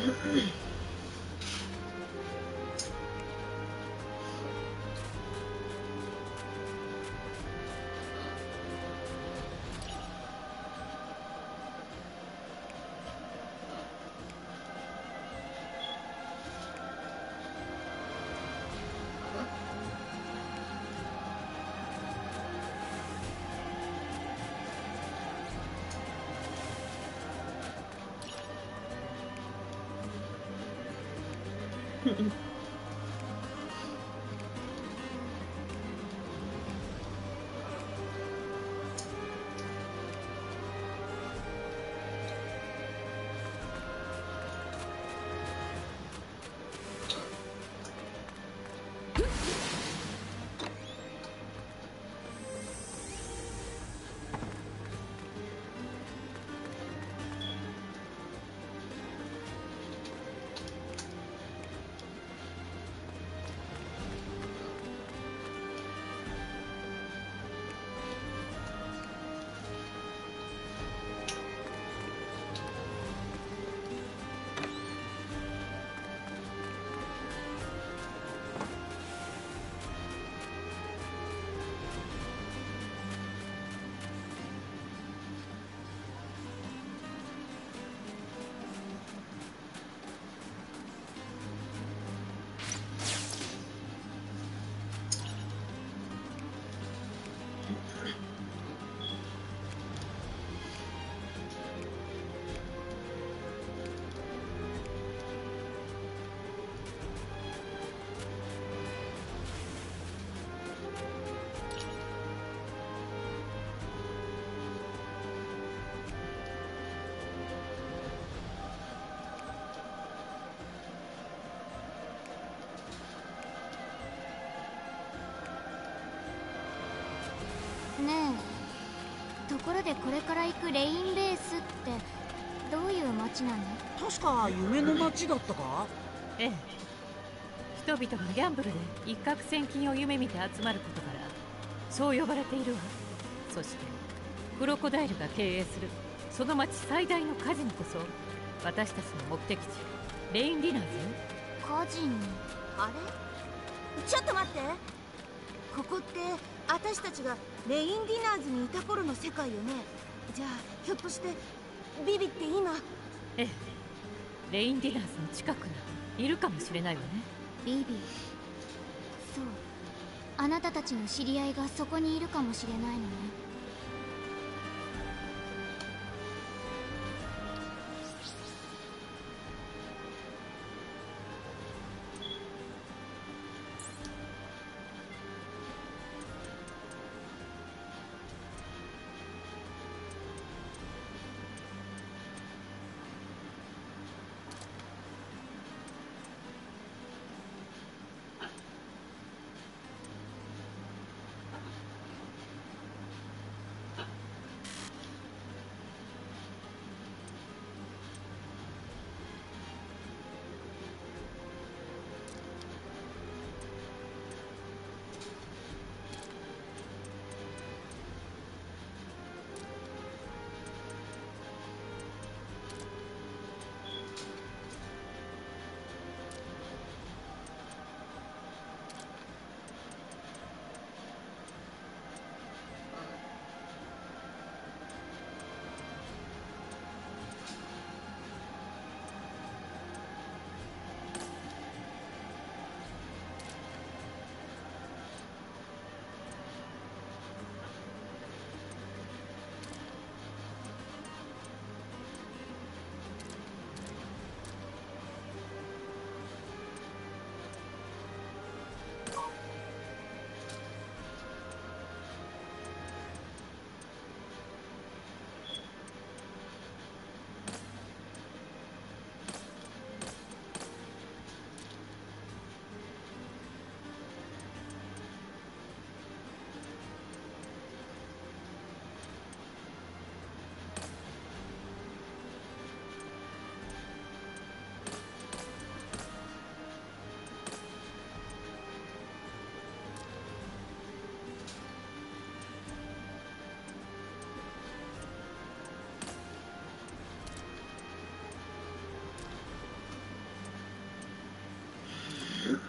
ねえ、ところでこれから行くレインベースってどういう街なの？ 確か夢の街だったか？ ええ、人々がギャンブルで一攫千金を夢見て集まることからそう呼ばれているわ。そしてクロコダイルが経営するその町最大のカジノこそ私たちの目的地レインディナーズ。 カジノ？ あれ？ちょっと待って、ここって私たちがレインディナーズにいた頃の世界よね。じゃあひょっとしてビビって今… ええ、レインディナーズの近くにいるかもしれないわね。 ビビ。そう、あなたたちの知り合いがそこにいるかもしれないのね。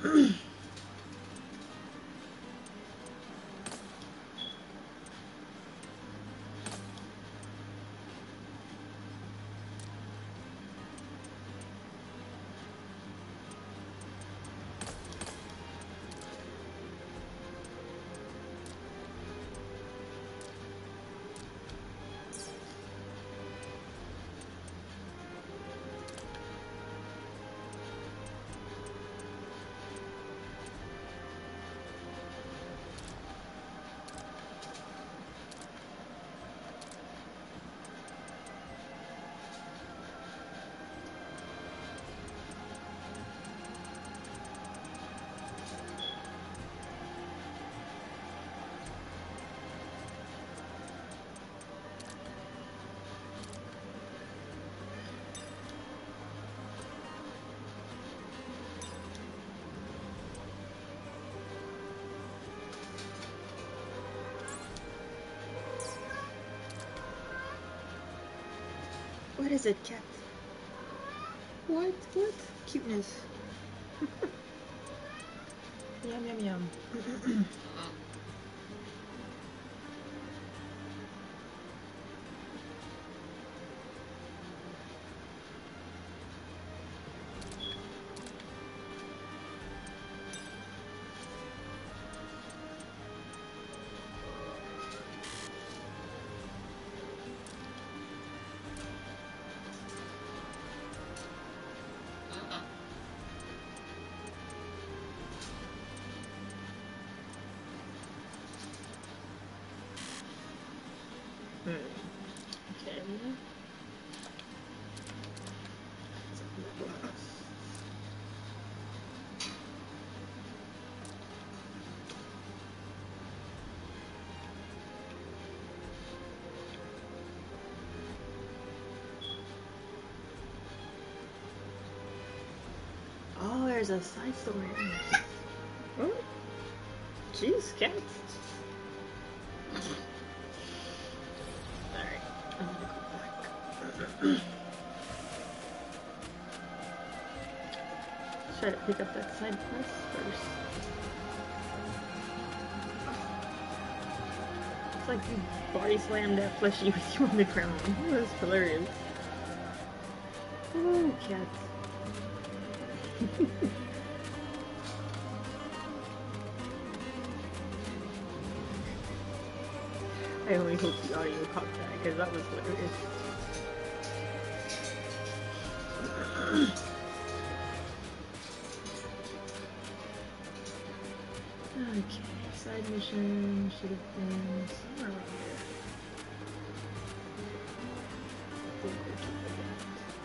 What is it, cat? What? What? Cuteness. Yum, yum, yum. Okay. Oh, there's a side story. Oh, jeez, cat. Alright, I'm gonna go back. Try to pick up that side quest first. It's like you body slammed that fleshy with you on the ground. That was hilarious. Oh, cat. I only hope the audio caught that, because that was hilarious. Okay, side mission should have been somewhere around here. I think we'll keep it at.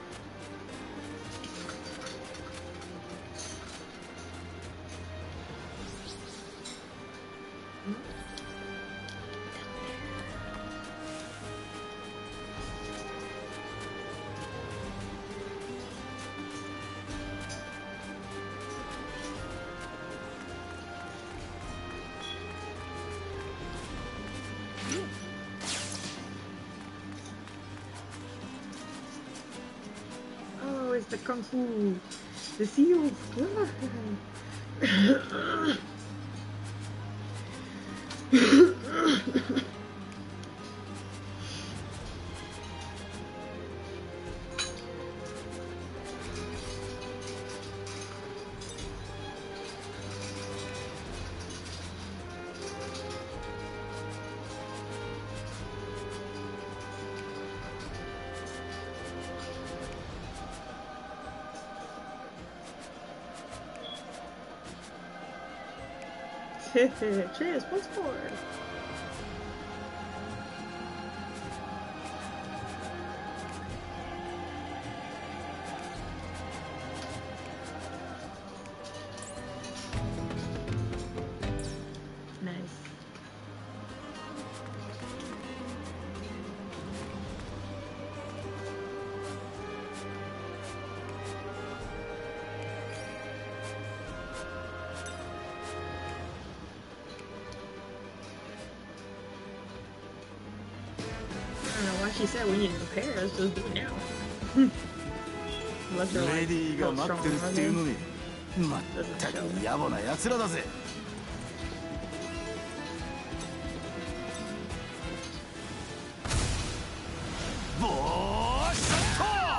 Oh, it's the Kung Fu! The seals! Cheers, once more! Nice. I don't know why she said we need to prepare, let's just do it now. Unless you're like, レディーが待ってるっていうのにまったく野暮な奴らだぜ。ボーショッ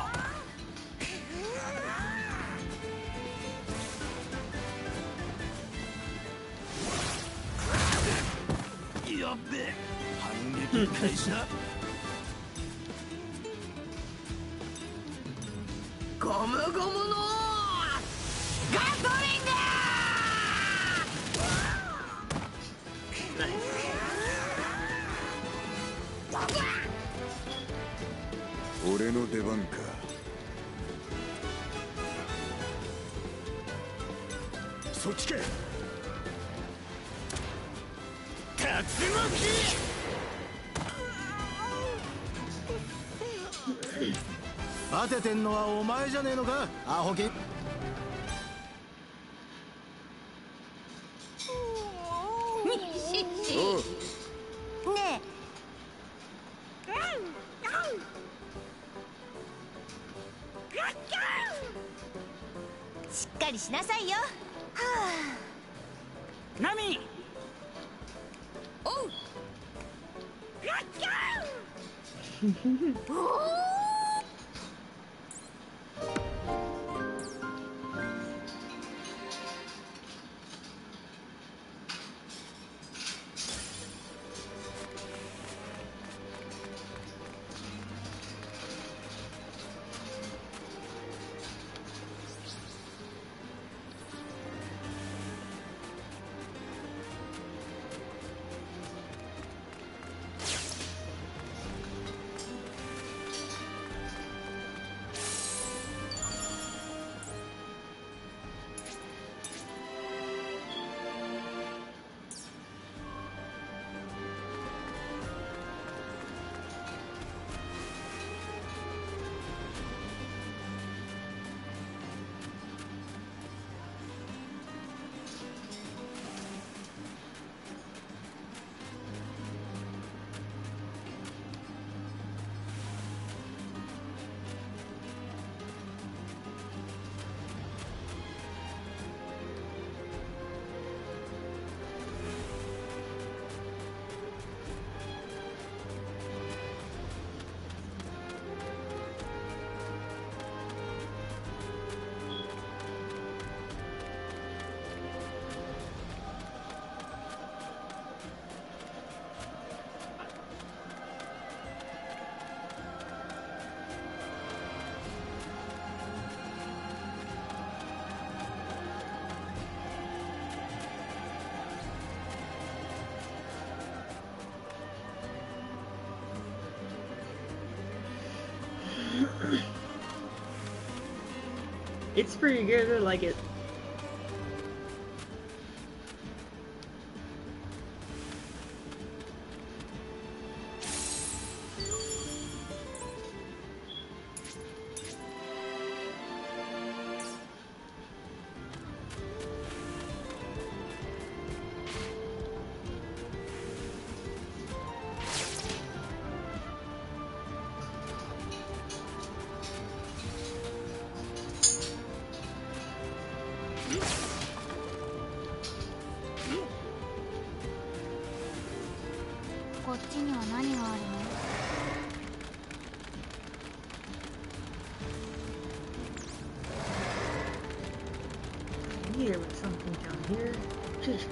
ト。やっべえ、反撃開始だ。 ゴムゴムのガトリング。俺の出番か。そっちか。竜巻。 当ててんのはお前じゃねえのか、アホキ。 ねえ、しっかりしなさいよ。はあ。ナミ。 おう。おお。 It's pretty good, I like it. Here with something down here. Jesus.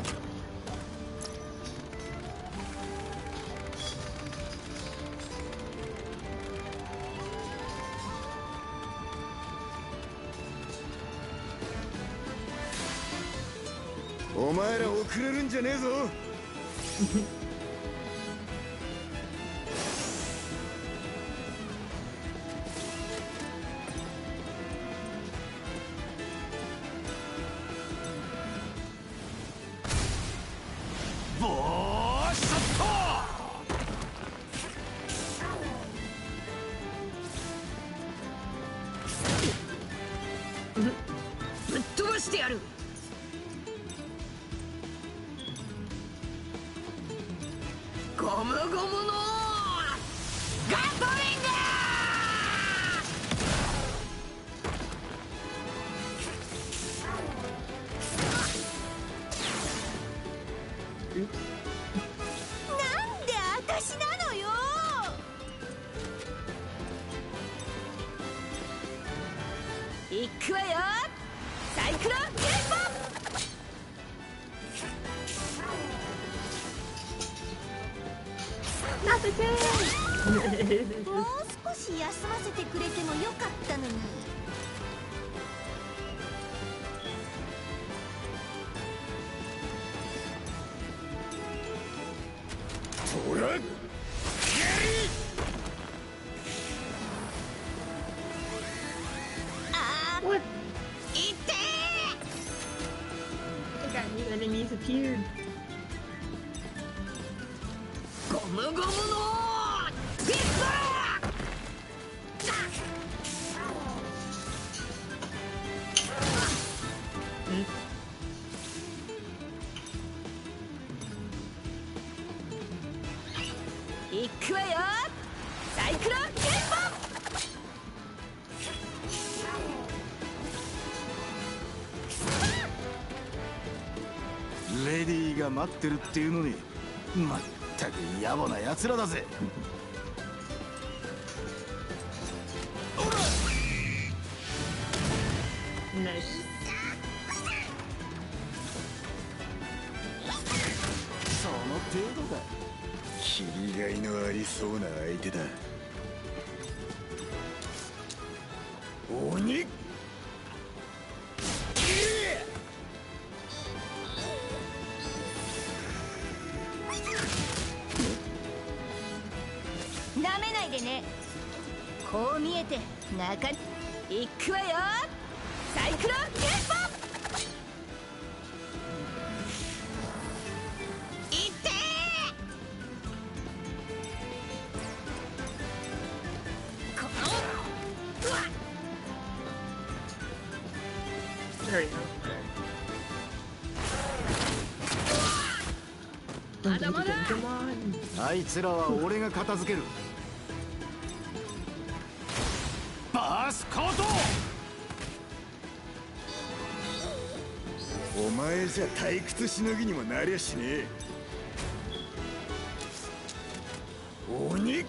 Oh, お前ら遅れるんじゃねえぞ。 ぶっ飛ばしてやる。ゴムゴムのガトリング。 行くわよ。サイクロンゲーム。もう少し休ませてくれてもよかったのに。 ほら、やり。 What? いって I got new enemies appeared. ゴムゴムのビッ行くわよ。サイクロンゲーレディーが待ってるっていうのに、まったく野暮な奴らだぜ。 Nice. その程度だ。 切りがいのありそうな相手だ。鬼。 なめないでね。こう見えて中に行くわよ。サイクロンゲーム。いってこのうわ There we go. まだまだ。 あいつらは俺が片付ける。バースコート。 お前じゃ退屈しのぎにもなりゃしねえ。鬼。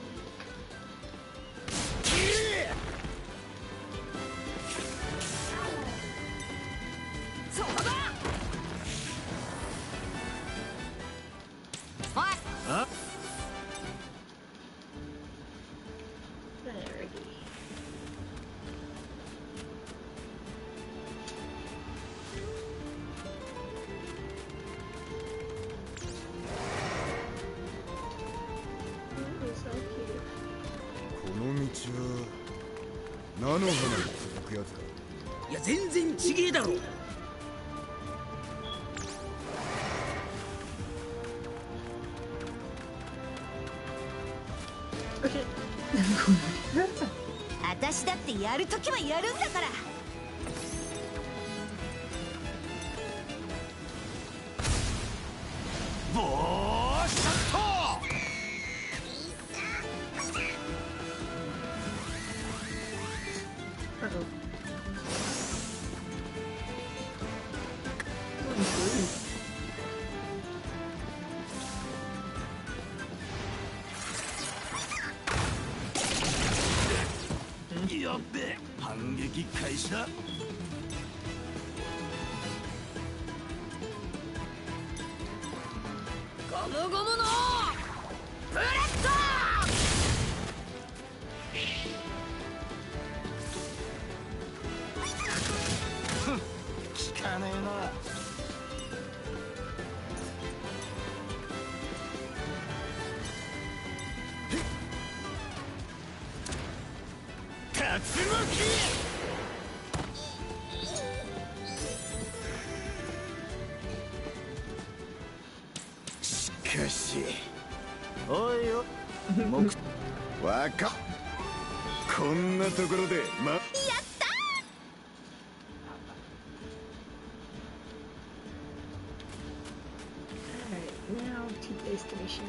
そうだ。おい。 あ、 Alrighty. この道は菜の花に続くやつか。 いや全然ちげえだろ。 私だってやるときはやるんだから。 ボーシャット。 Uh-oh. やっべ、反撃開始だ。 ゴムゴムのブレッド。 効かねえな。竜巻。しかし、おいよ、わかっ。こんなところでやったー。 Alright, now to destination.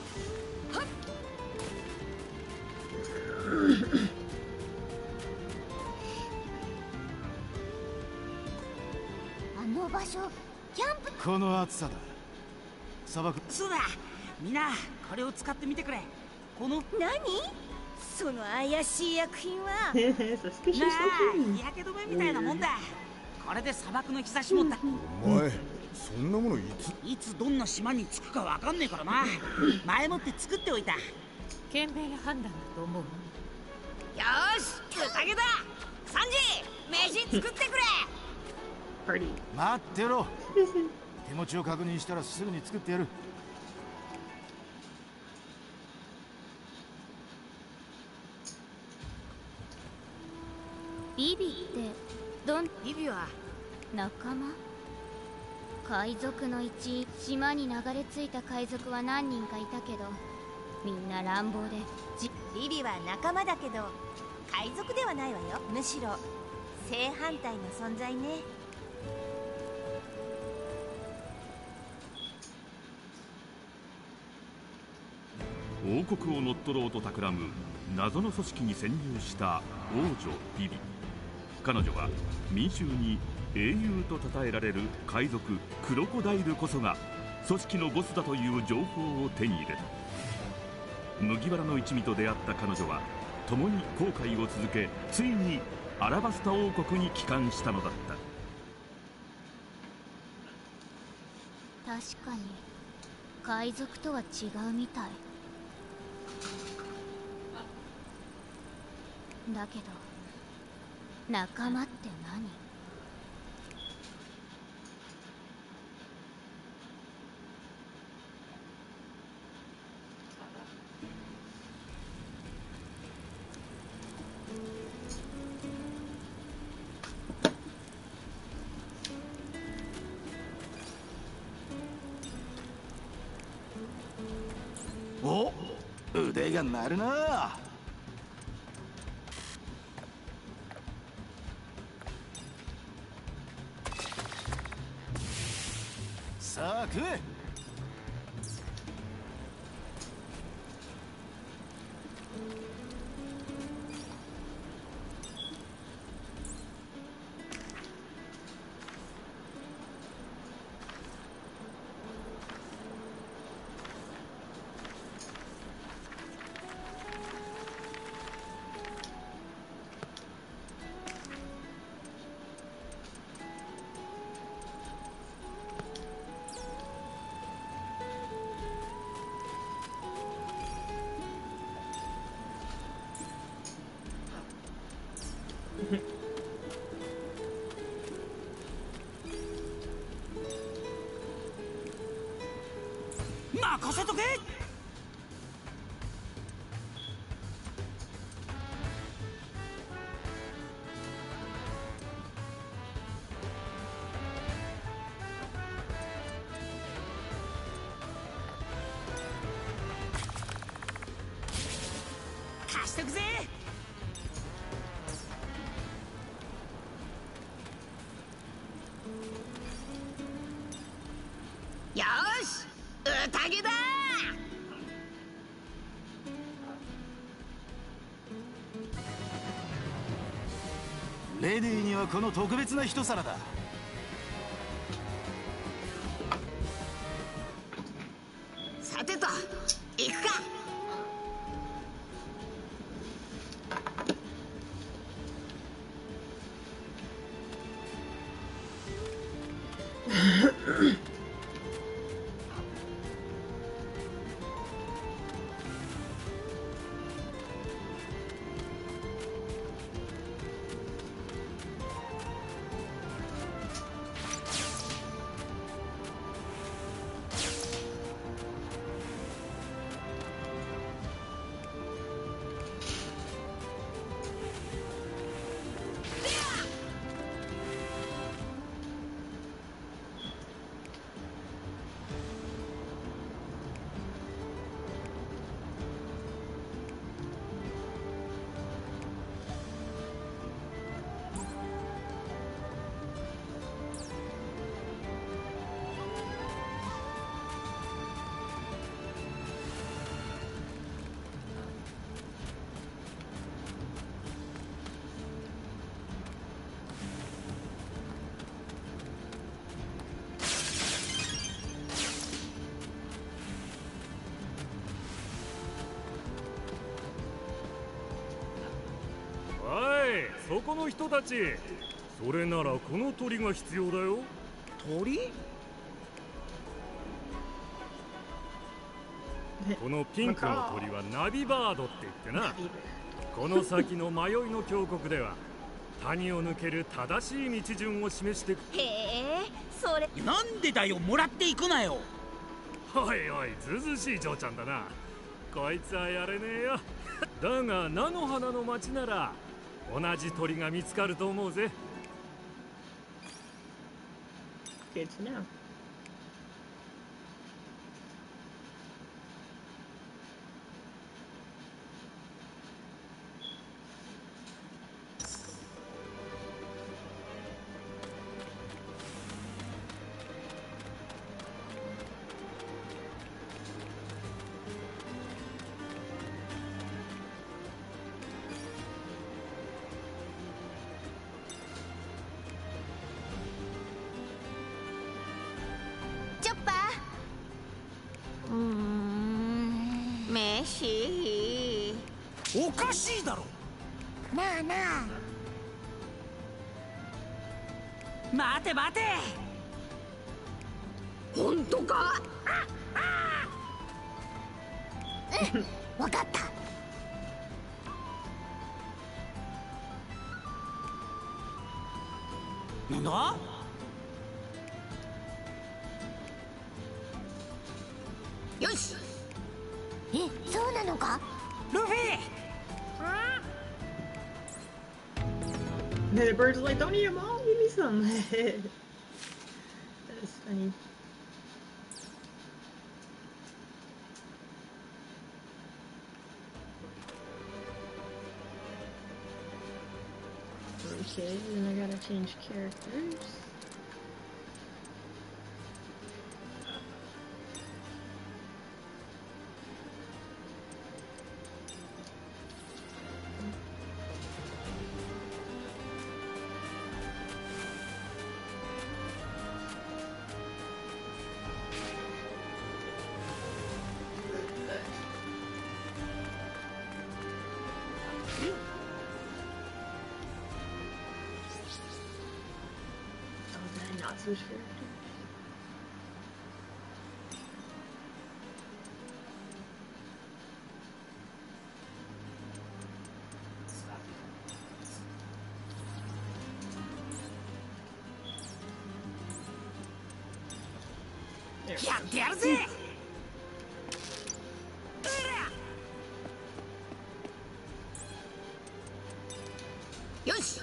あの場所キャンプ。 この暑さだ。砂漠。 そうだ。みんなこれを使ってみてくれ。この何その怪しい薬品は Suspicious なあ looking. 日焼け止めみたいなもんだ。これで砂漠の日差しもお前そんなものいつどんな島に着くかわかんねえからな。前もって作っておいた。よ賢明な判断だと思う。 ーし宴だ。サンジ飯作ってくれ。 Party. 待ってろ。手持ちを確認したらすぐに作ってやる。 ビビってビビは仲間？海賊の一員。島に流れ着いた海賊は何人かいたけど、みんな乱暴でビビは仲間だけど海賊ではないわよ。むしろ正反対の存在ね。 王国を乗っ取ろうと企む謎の組織に潜入した王女ビビ。彼女は民衆に英雄と称えられる海賊クロコダイルこそが組織のボスだという情報を手に入れた。麦わらの一味と出会った彼女は共に航海を続け、ついにアラバスタ王国に帰還したのだった。 確かに海賊とは違うみたいだけど、仲間って何？ お、腕が鳴るな。さあ食え。 任せとけ。貸しとくぜ。よーし宴だ。 レディーにはこの特別な一皿だ。 さてと行くか。 そこの人たち。それならこの鳥が必要だよ。 鳥？ このピンクの鳥はナビバードって言ってな。この先の迷いの峡谷では谷を抜ける正しい道順を示してく。 へえ、それなんでだよ、もらっていくなよ。 おいおい、ずうずうしい嬢ちゃんだな。こいつはやれねえよ。だが菜の花の町なら同じ鳥が見つかると思うぜ。 Good to know. おかしいだろ。 なあなあ、 待て待て。本当か？ わかった。 なんだ？よし。 え、そうなのか？ ルフィ。 And the birds are like, don't eat them all, give me some. That's funny. Okay, then I gotta change characters. Not switch characters. There we やってやるぜ。よし。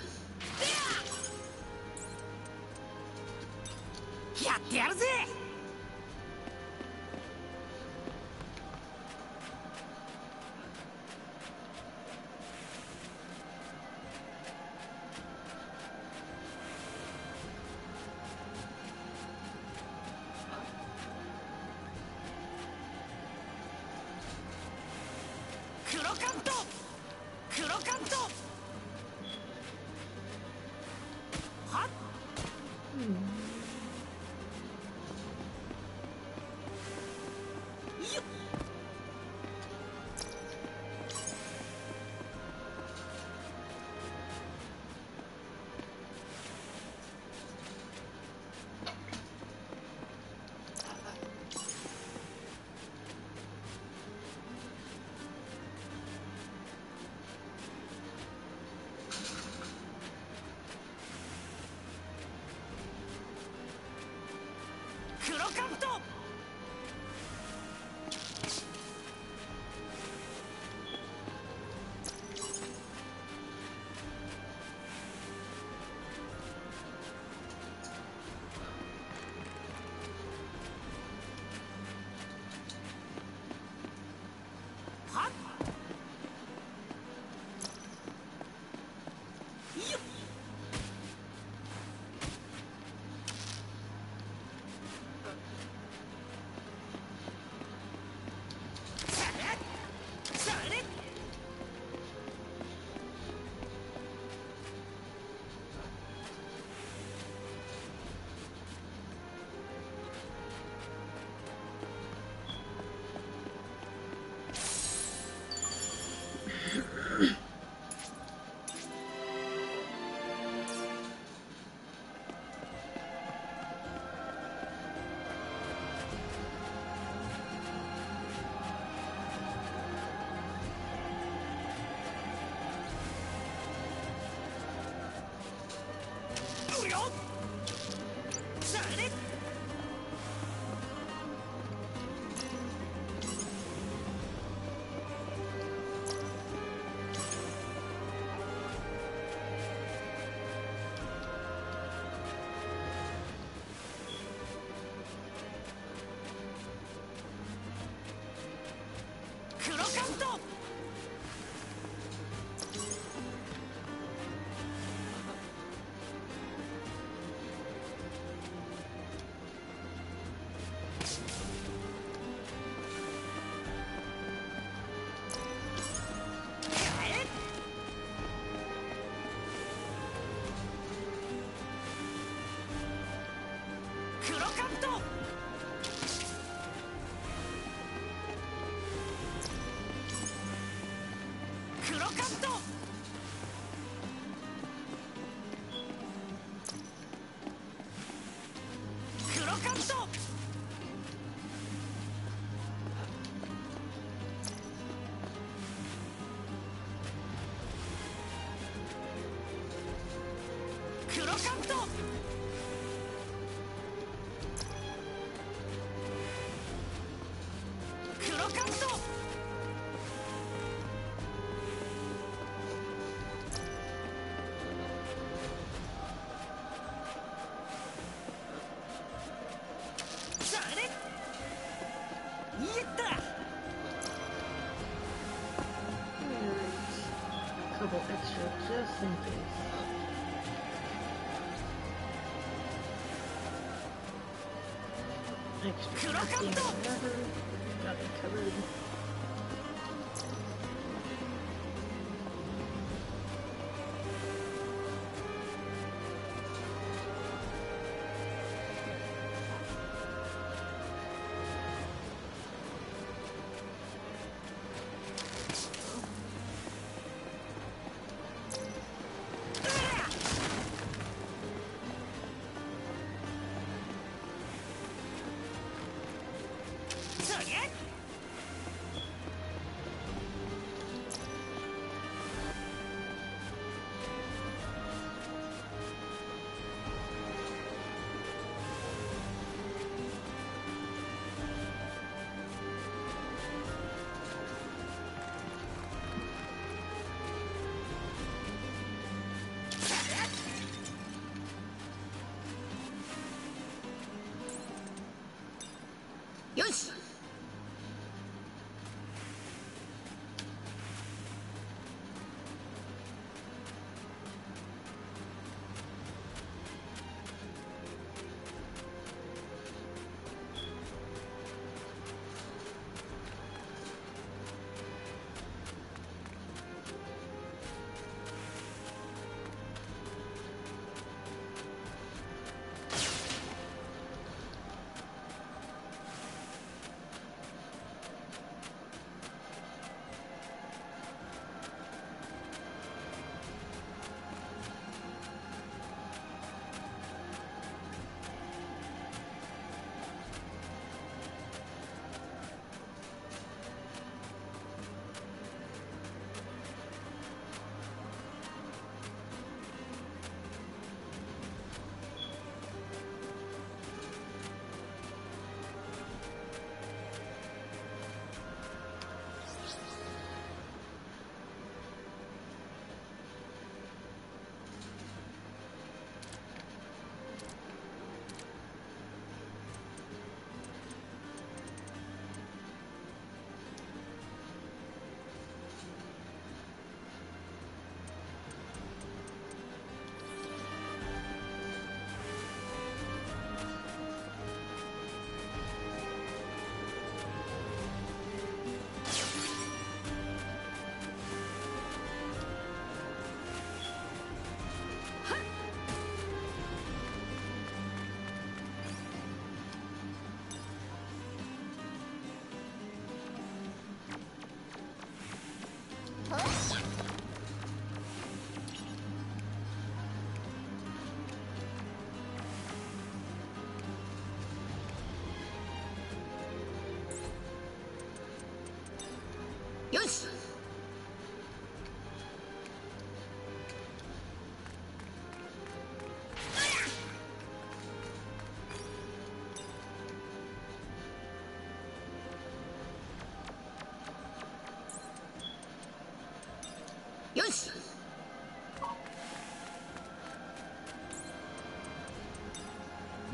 やってやるぜ。黒カブト、黒カブト。はっ。よっ。黒カブト。はっ。よっ。 よそれ黒カブト黒カブト黒カブト黒カブト黒カブト黒カブトそれやった Couple extra just in case. Extra crafting whatever. Got it covered. そりゃよし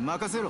任せろ。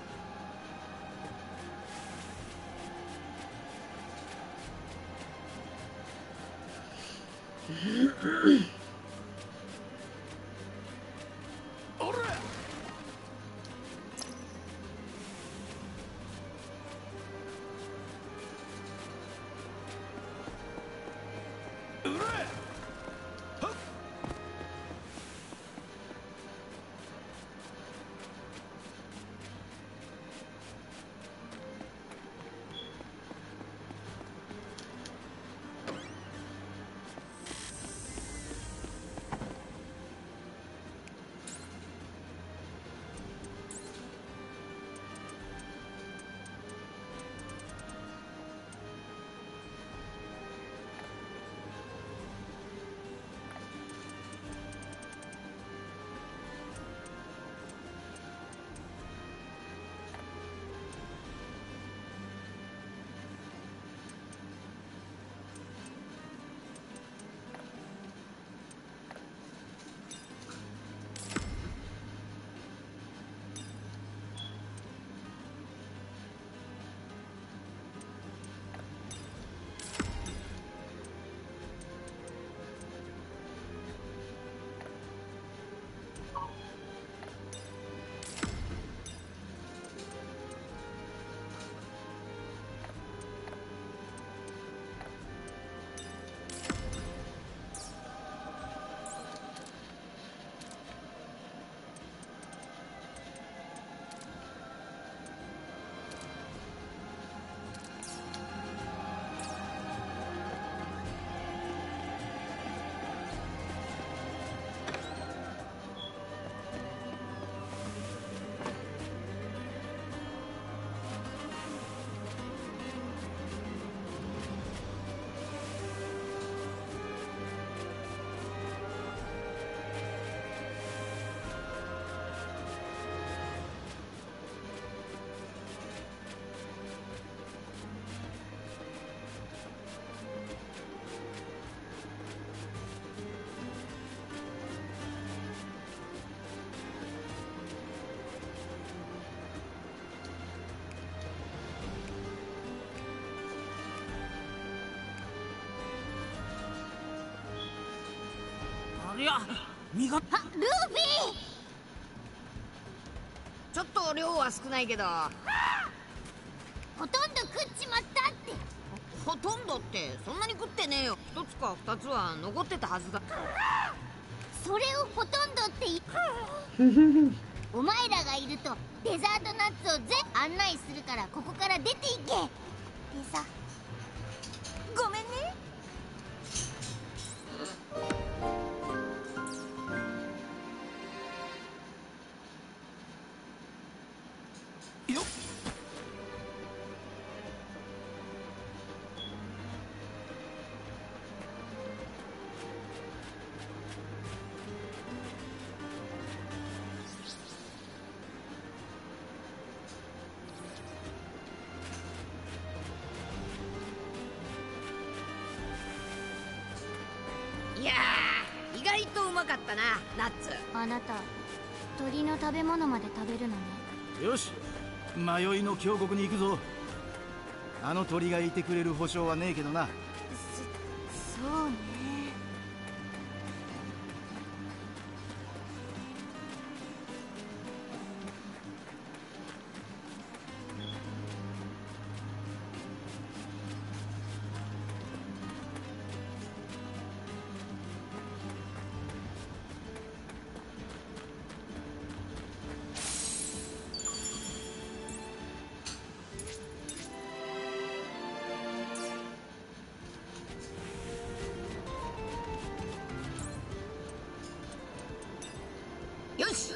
いや、身があ、ルービー。 ちょっと量は少ないけど、 ほとんど食っちまったって。 ほとんどってそんなに食ってねえよ。一つか二つは残ってたはずだ。 それをほとんどってお前らがいるとデザートナッツを全部案内するから、ここから出ていけ。でさ、 ごめんね。 よっ。 いやー、意外とうまかったな、ナッツ。 あなた鳥の食べ物まで食べるのね。 よし、迷いの峡谷に行くぞ。あの鳥がいてくれる保証はねえけどな。 そうね。 よし。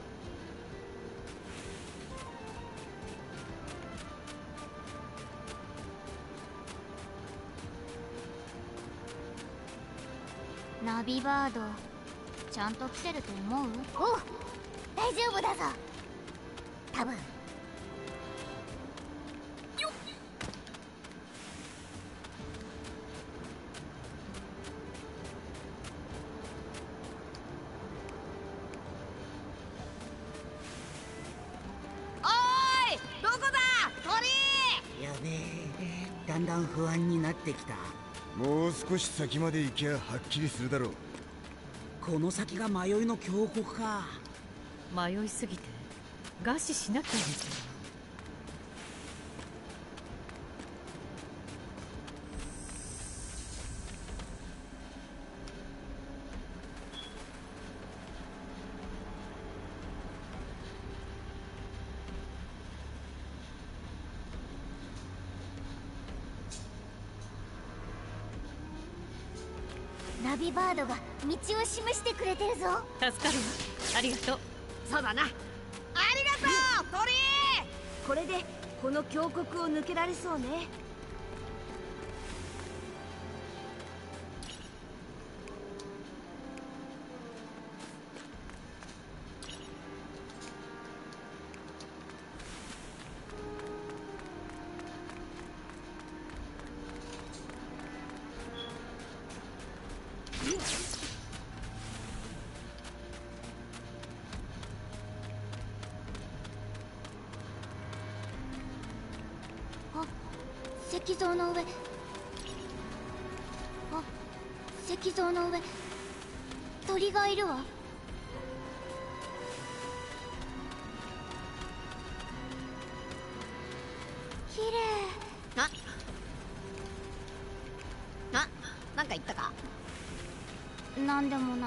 ナビバード、ちゃんと来てると思う？おう、大丈夫だぞ。多分。 だんだん不安になってきた。 もう少し先まで行きゃはっきりするだろう。 この先が迷いの峡谷か。 迷いすぎて餓死しなきゃいけない。 ナビバードが道を示してくれてるぞ。 助かるわ。ありがとう。 そうだな。ありがとう鳥。 これでこの峡谷を抜けられそうね。 石像の上。あ、石像の上鳥がいるわ。綺麗。 なんか言ったか。 なんでもない。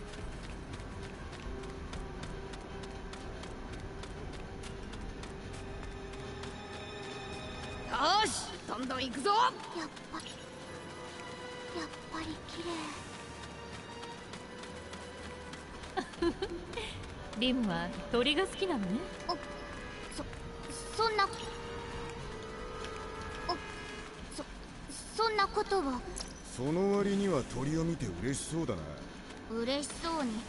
よし、どんどん行くぞ。 やっぱり綺麗。 リムは鳥が好きなのね。 そんなそんなことは。 その割には鳥を見て嬉しそうだな。 嬉しそうに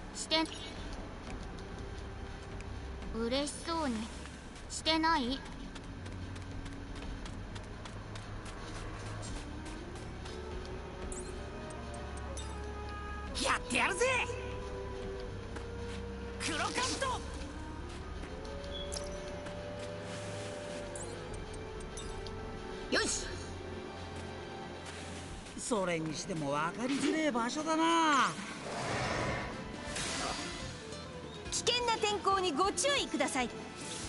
してない。 やってやるぜクロカット。よし。 それにしても分かりづれえ場所だな。 危険な天候にご注意ください。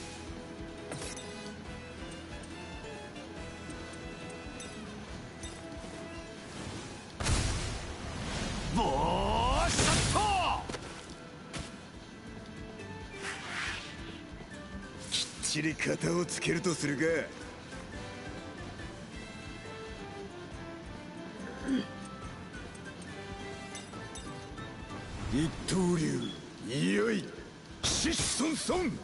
ボーショット。きっちり型をつけるとするか。一刀流いよいシッソンソン。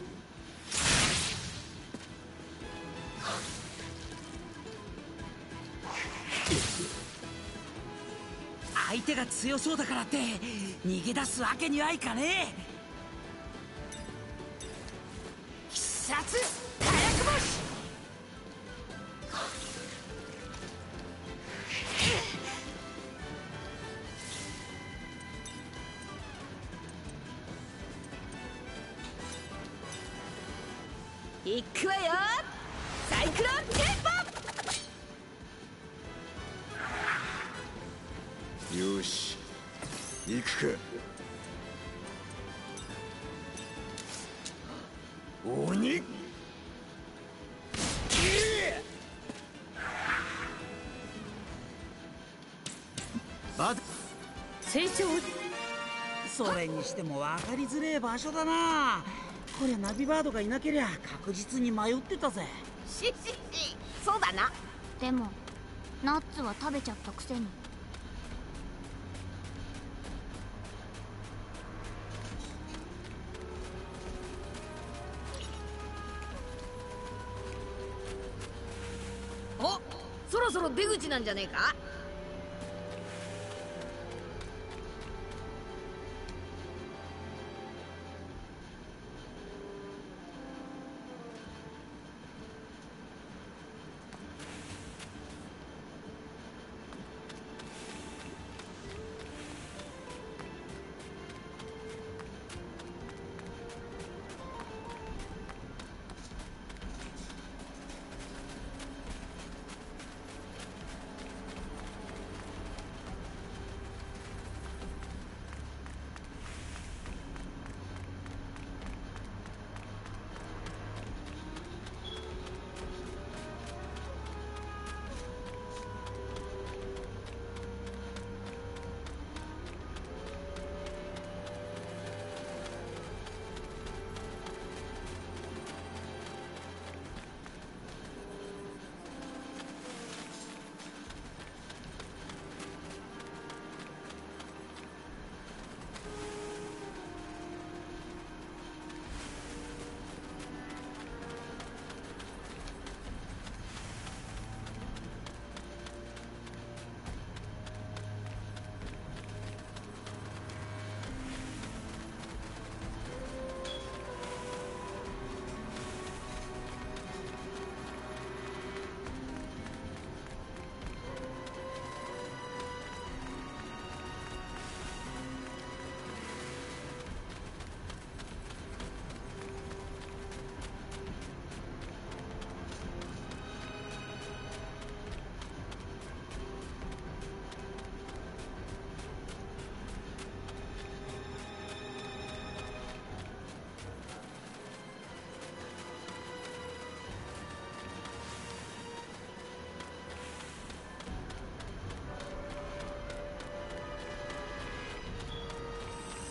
相手が強そうだからって逃げ出すわけにはいかねえ。 必殺火薬星。行くわよサイクロンテンポ。 よし行くか。鬼成長。 それにしても分かりづれえ場所だな。こりゃナビバードがいなけりゃ確実に迷ってたぜ。 そうだな。 でもナッツは食べちゃったくせに。 お、そろそろ出口なんじゃねえか。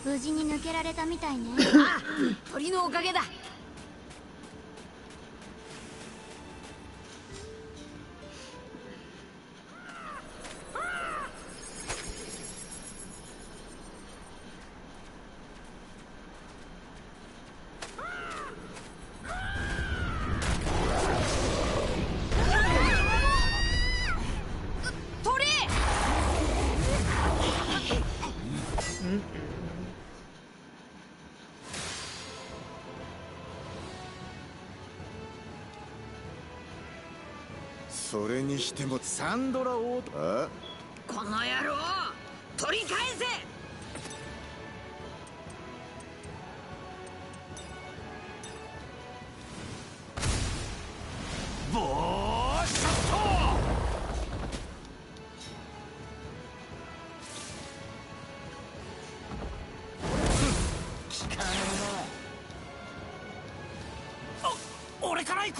無事に抜けられたみたいね。 ああ、鳥のおかげだ。 それにしてもサンドラ王とあこの野郎、取り返せ。 ボーショット。効かねえな。 俺から行く。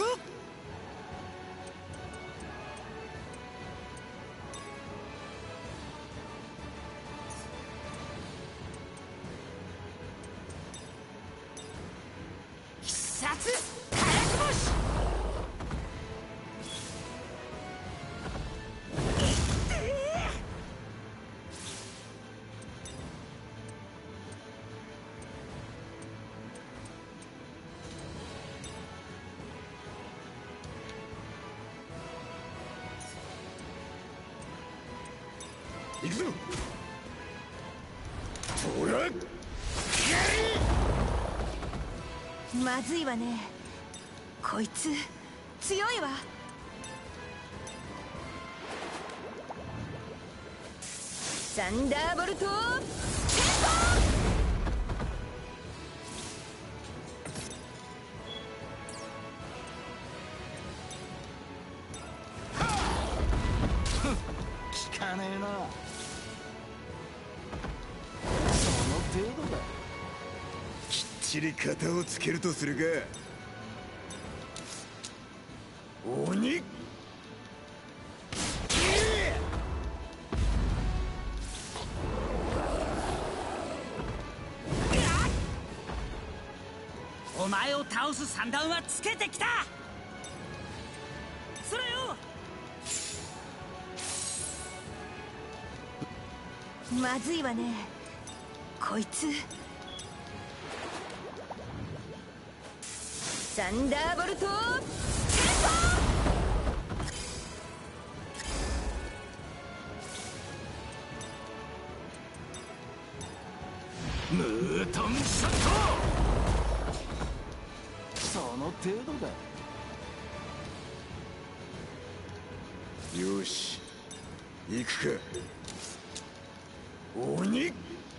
行くぞ。ほら、 まずいわね。こいつ強いわ。サンダーボルト効かねえな。その程度だ。きっちり型をつけるとするか。鬼お前を倒す三段はつけてきた。それよ。 まずいわね。こいつサンダーボルトムートンショット。その程度だ。よし、行くか。鬼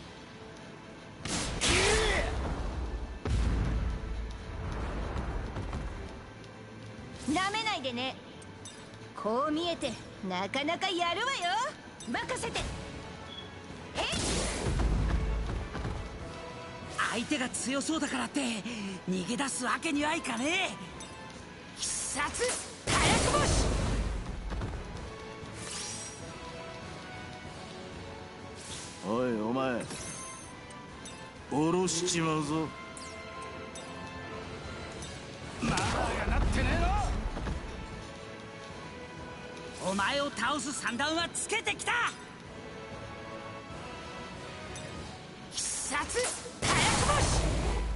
なめないでね。こう見えてなかなかやるわよ。任せて。 相手が強そうだからって逃げ出すわけにはいかねえ。必殺火薬星。 おいお前、下ろしちまうぞ。まだがなってねえの。 お前を倒す三段はつけてきた。必殺火薬星。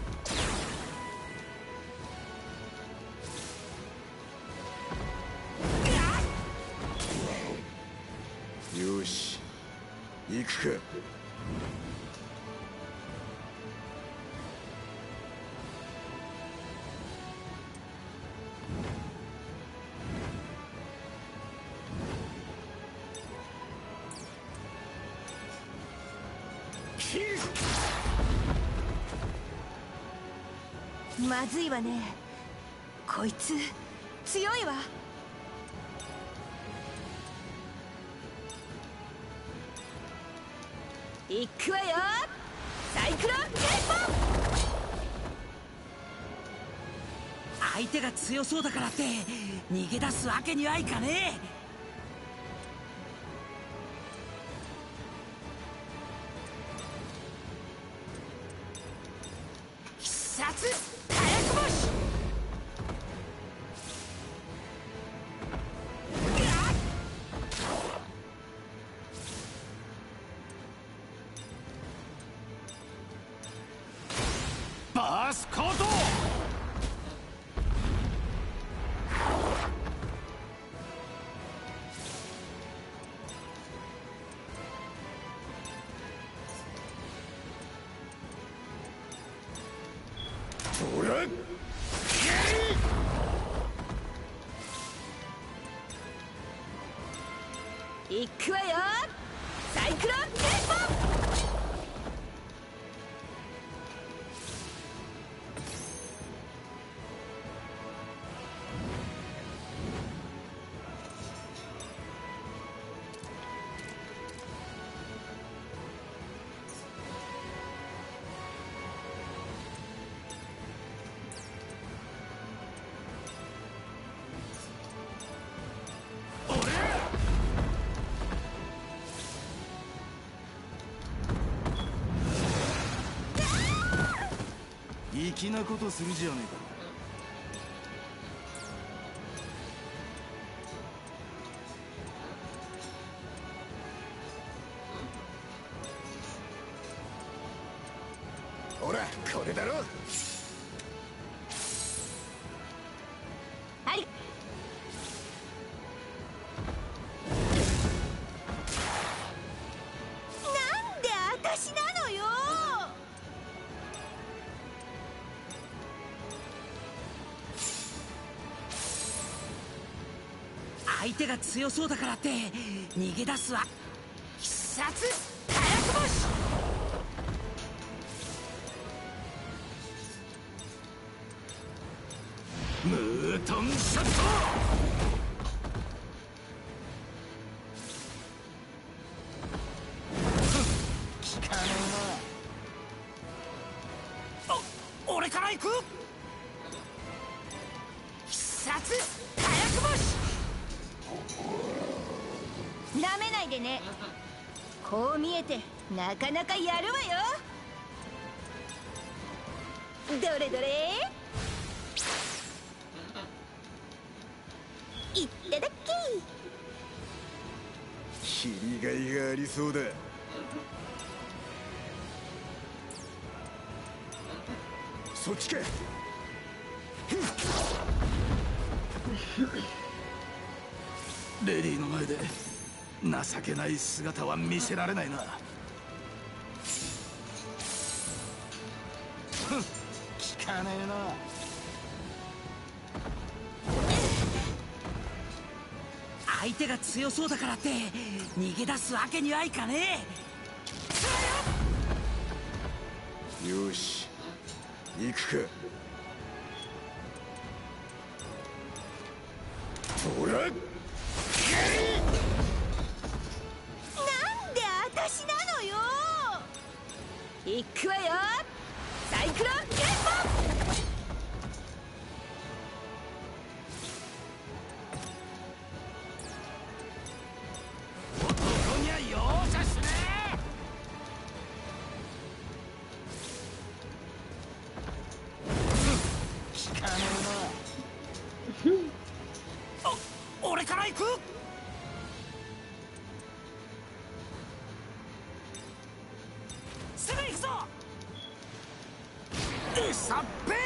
よし、行くか。 まずいわね。こいつ強いわ。行くわよ。サイクロンテンポ。 相手が強そうだからって逃げ出すわけにはいかねえ。 殺火薬星。 バースコート。ほらいくわよ。サイクロンテンポ。 粋なことするじゃねえか。ほらこれだろ。 はい。 なんで私なのよ。 相手が強そうだからって逃げ出すわ。 必殺火薬星。 ムートンショット。効かねお、俺から行く。 必殺火薬星。 なめないでね。こう見えてなかなかやるわよ。どれどれ。いっただき。 切りがいがありそうだ。そっちか。レディーの前で情けない姿は見せられないな。効かねえな。 相手が強そうだからって逃げ出すわけにはいかねえ。よし行くか。ほらなんで私なのよ。 いくわよ。サイクロンテンポ。 男には容赦しねえ。効かねえな。 俺から行く。すぐ行くぞ。 うさっぺ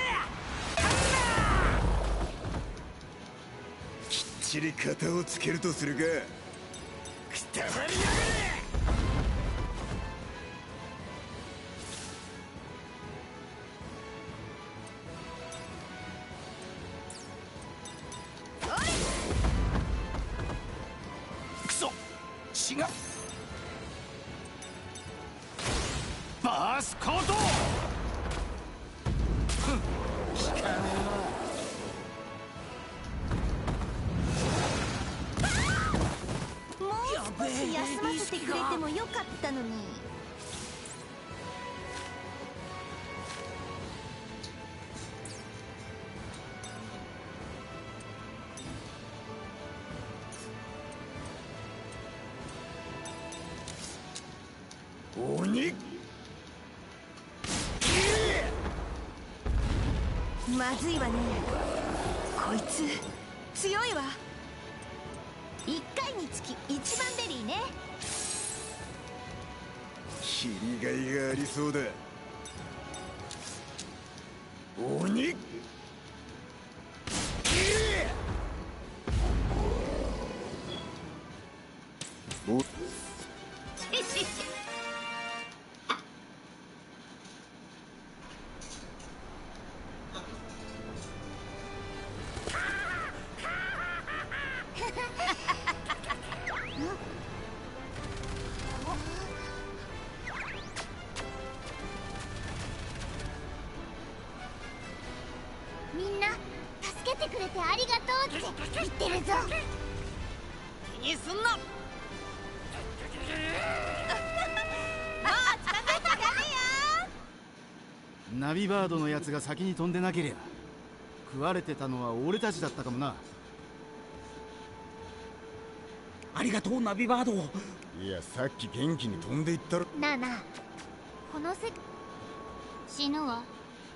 きっちり型をつけるとするか。くたばりやがれ。くそ違う。バースコート。効かねもう少し休ませてくれてもよかったのに。 鬼まずいわね。こいつ強いわ。1回につき1番ベリーね。 切りがいがありそうだ。鬼おみんな助けてくれてありがとうって言ってるぞ。 気にすんな。 もう近づいちゃダメよ。 ナビバードのやつが先に飛んでなけりゃ食われてたのは俺たちだったかもな。 ありがとうナビバード。 いや、さっき元気に飛んでいったろ。 なあなあ、この世死ぬわ。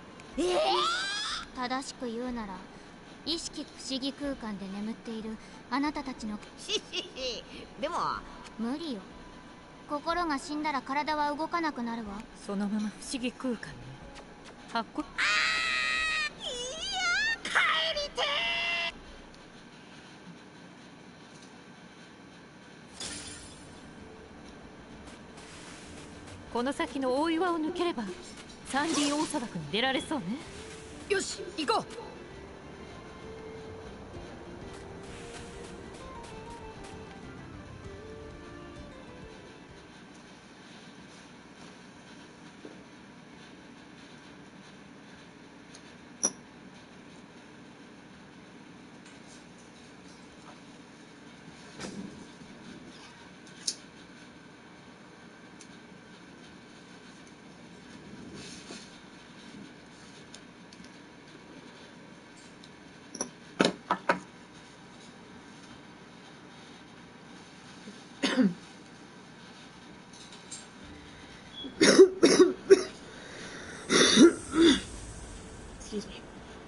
正しく言うなら意識不思議空間で眠っているあなたたちのでも無理よ。心が死んだら体は動かなくなるわ。 そのまま不思議空間に発行。この先の大岩を抜ければサンディ大砂漠に出られそうね。 よし行こう。 Excuse me.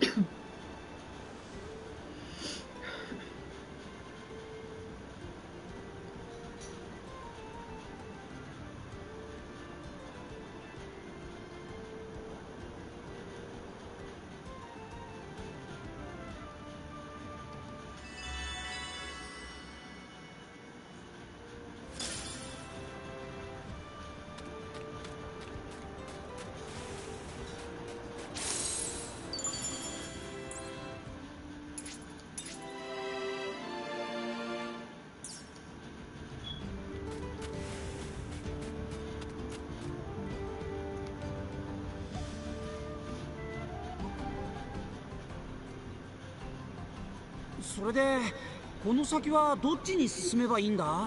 それでこの先はどっちに進めばいいんだ。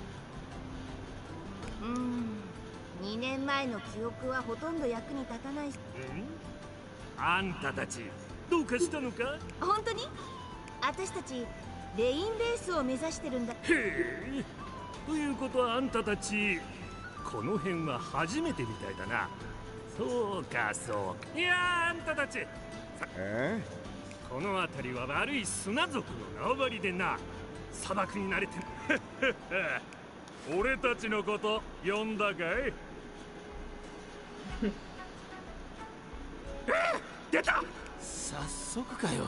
2年前の記憶はほとんど役に立たないし。 あんたたちどうかしたのか。 本当に私たちレインベースを目指してるんだ。 へえ。ということはあんたたちこの辺は初めてみたいだな。そうかそうか。いやあんたたちこの辺りは悪い砂族の縄張りでな、砂漠に慣れて俺たちのこと呼んだかい出た。 早速かよ。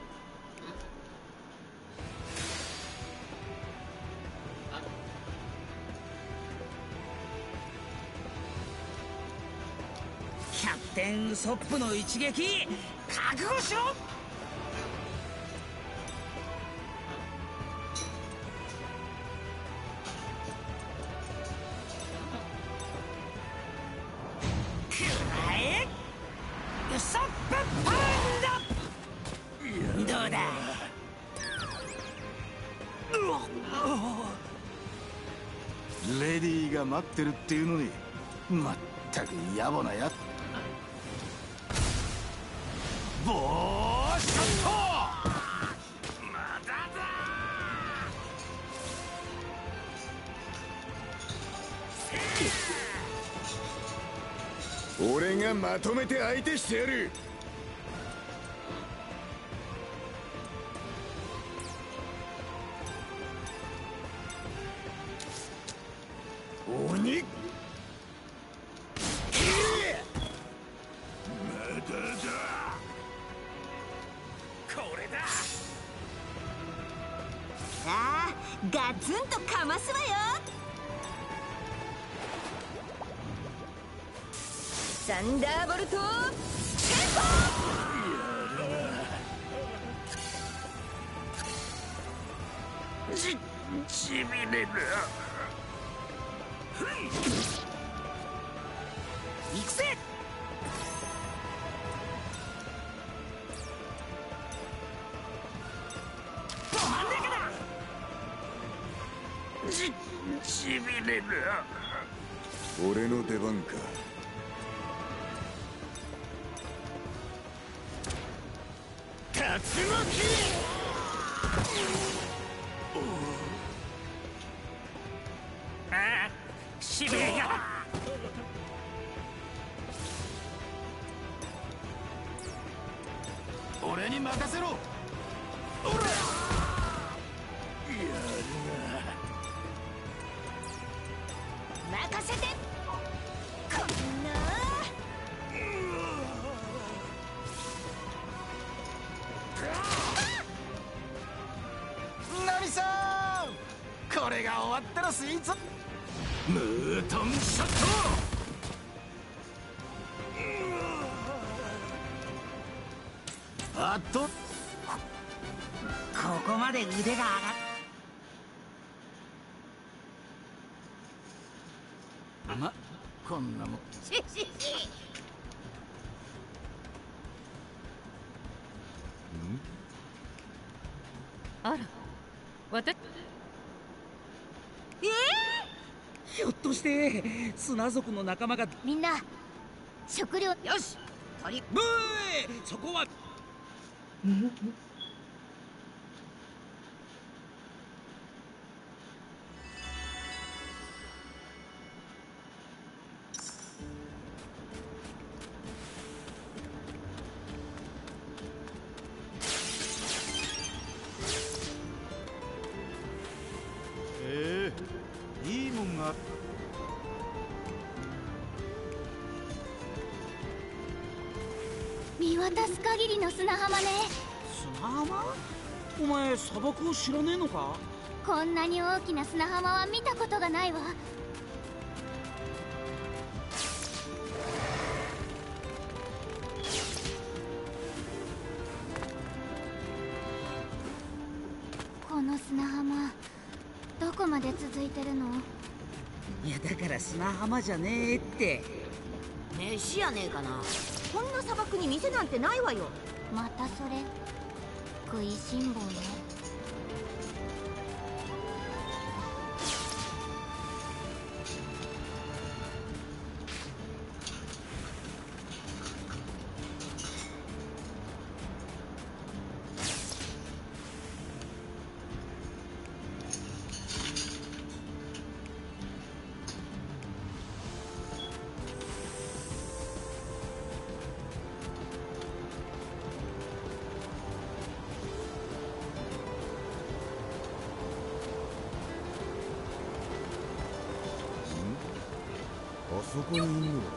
キャプテンウソップの一撃覚悟しろ。ウソップパウンド。どうだ。 レディーが待ってるっていうのにまったく野暮なやつ。ボーショット。 まだだ。俺がまとめて相手してやる。 鬼ああ、ガツンとかますわよ。サンダーボルトテンポ。 しびれる。 行くぜ。止まんねえかな。 しびれる。 俺の出番か。 竜巻。ああ、しびれが。 俺に任せろ。 おら。 任せて。こんな。 ナミさん、これが終わったらスイーツ。 ムートンショット。 あとここまで腕が上がっ。 ま、こんなもん。 あら、私。 ひょっとして砂族の仲間が。 みんな食料。 よし、鳥。 ブーイ、そこは。 いいもんが。 見渡す限りの砂浜ね。 砂浜？お前砂漠を知らねえのか？ こんなに大きな砂浜は見たことがないわ。この砂浜どこまで続いてるの？ いやだから砂浜じゃねえって。 飯やねえかな。 こんな砂漠に店なんてないわよ。 またそれ食いしん坊ね。 あそこにいるのは。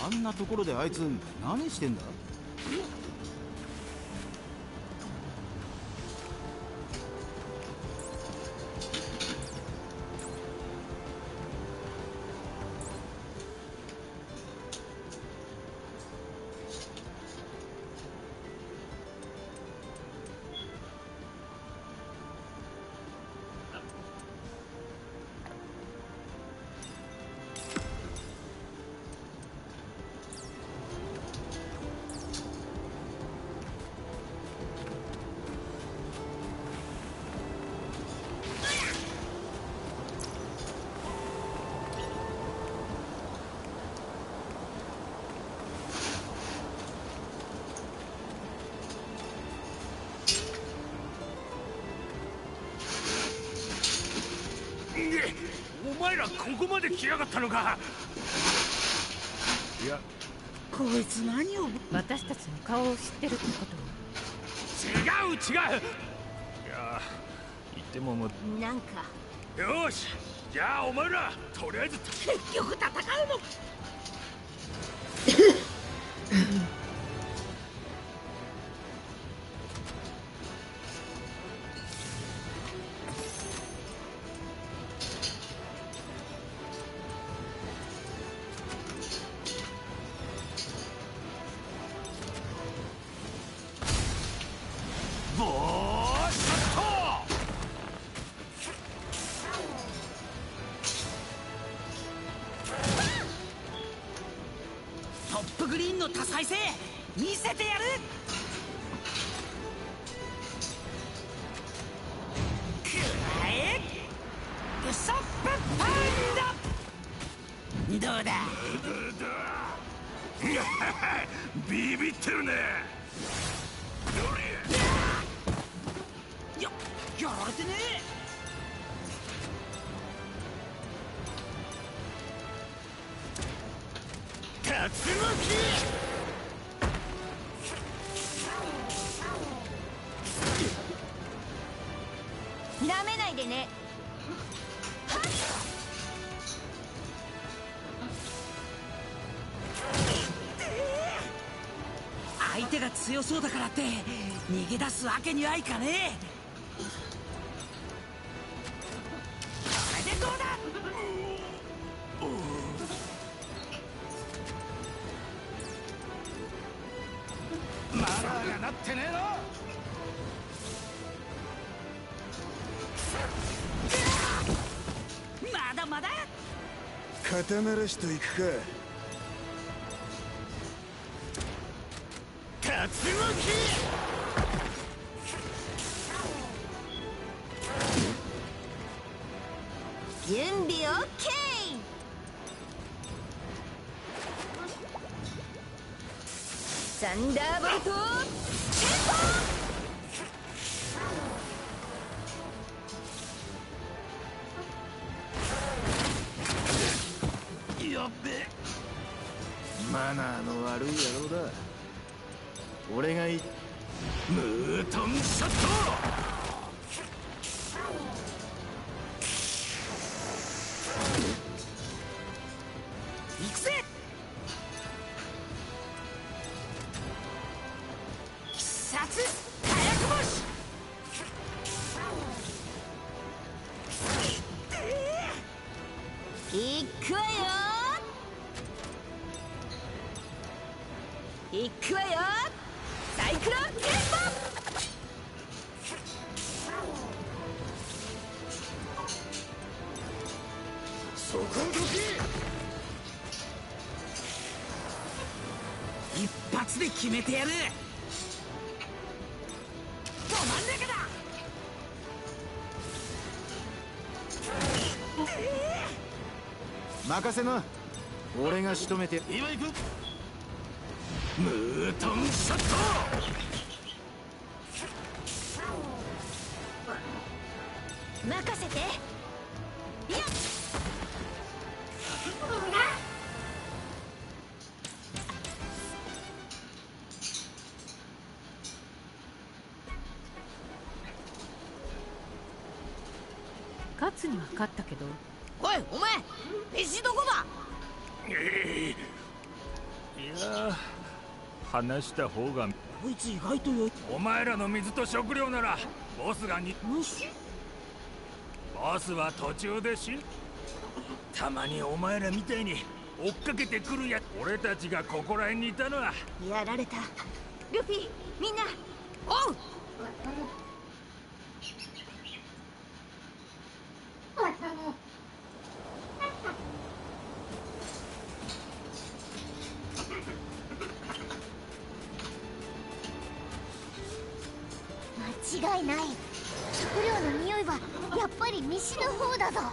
んなところであいつ何してんだ？ お前らここまで来やがったのか。いや、 こいつ何を。 私たちの顔を知ってるってこと？ 違う。いや、言ってももうなんか。 よし、じゃあお前らとりあえず結局戦うの。グリーンの多彩性見せてやる。くらえウソップパンダ。どうだビビってるね。 やられてねえ。竜巻。 なめないでね。 相手が強そうだからって逃げ出すわけにはいかねえ。これでどうだ。 マナーがなってねえの。 まだまだ。 肩慣らしといくか。 竜巻。 準備 OK。 サンダーボルトやっべ。マナーの悪い野郎だ。俺がムートンショット。 行くぜ。必殺火薬星。 いくわよ。いくわよ。サイクロンテンそこど一発で決めてやる。ど真ん中だ。 任せな。俺が仕留めて。今行く。 ムートンショット。 任せて。いや勝つには勝ったけど。 おいお前飯どこだ。 や話した方が。 こいつ意外とお前らの水と食料ならボスが虫。 ボスは途中でたまにお前らみたいに追っかけてくるや。俺たちがここら辺にいたのは。 やられた。ルフィ、みんな。 おう。 間違いない。食料の匂いはやっぱり西の方だぞ。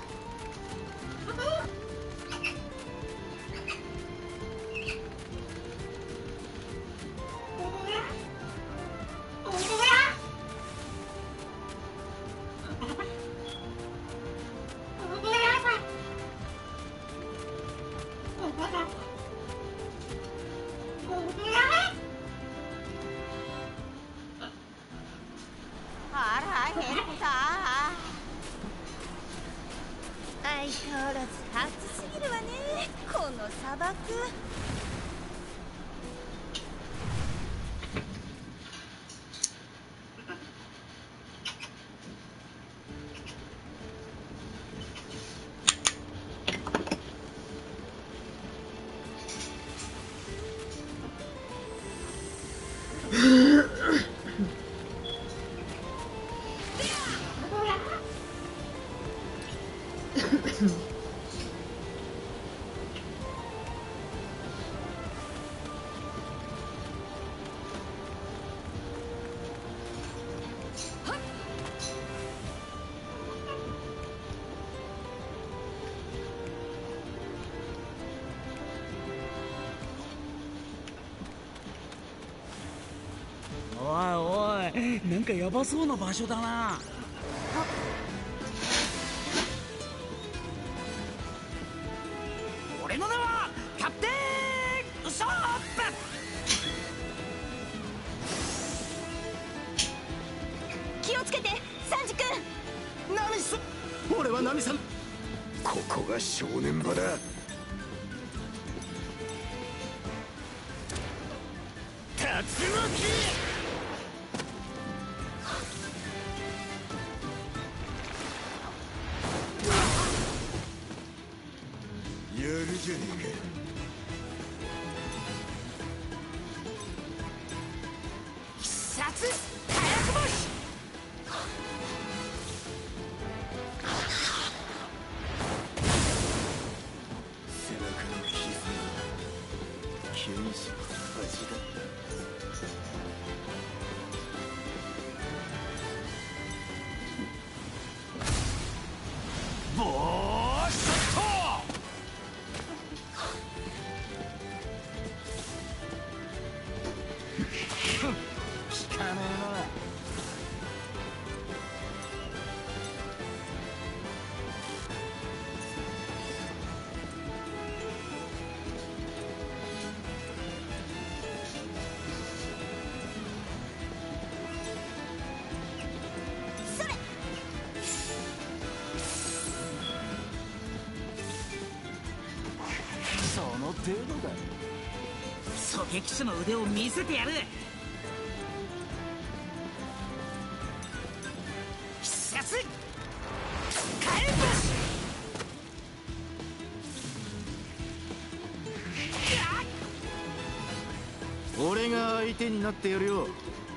相変わらず暑すぎるわね、この砂漠。 おいおい、なんかヤバそうな場所だな。 俺の名はキャプテンウソップ。 気をつけて、サンジ君。 何そ。俺はナミさん。ここが正念場だ。竜巻。やるじゃねえか。 必殺火薬星。 背中の傷剣士の恥だった。ボーショット。効かねえな。その程度だ。 狙撃手の腕を見せてやる。 必殺火炎星。 俺が相手になってやるよ。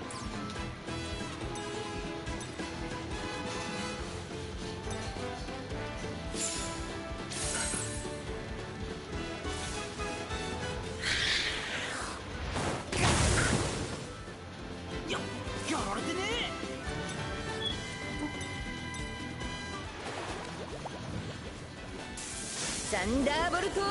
やられてねサンダーボルト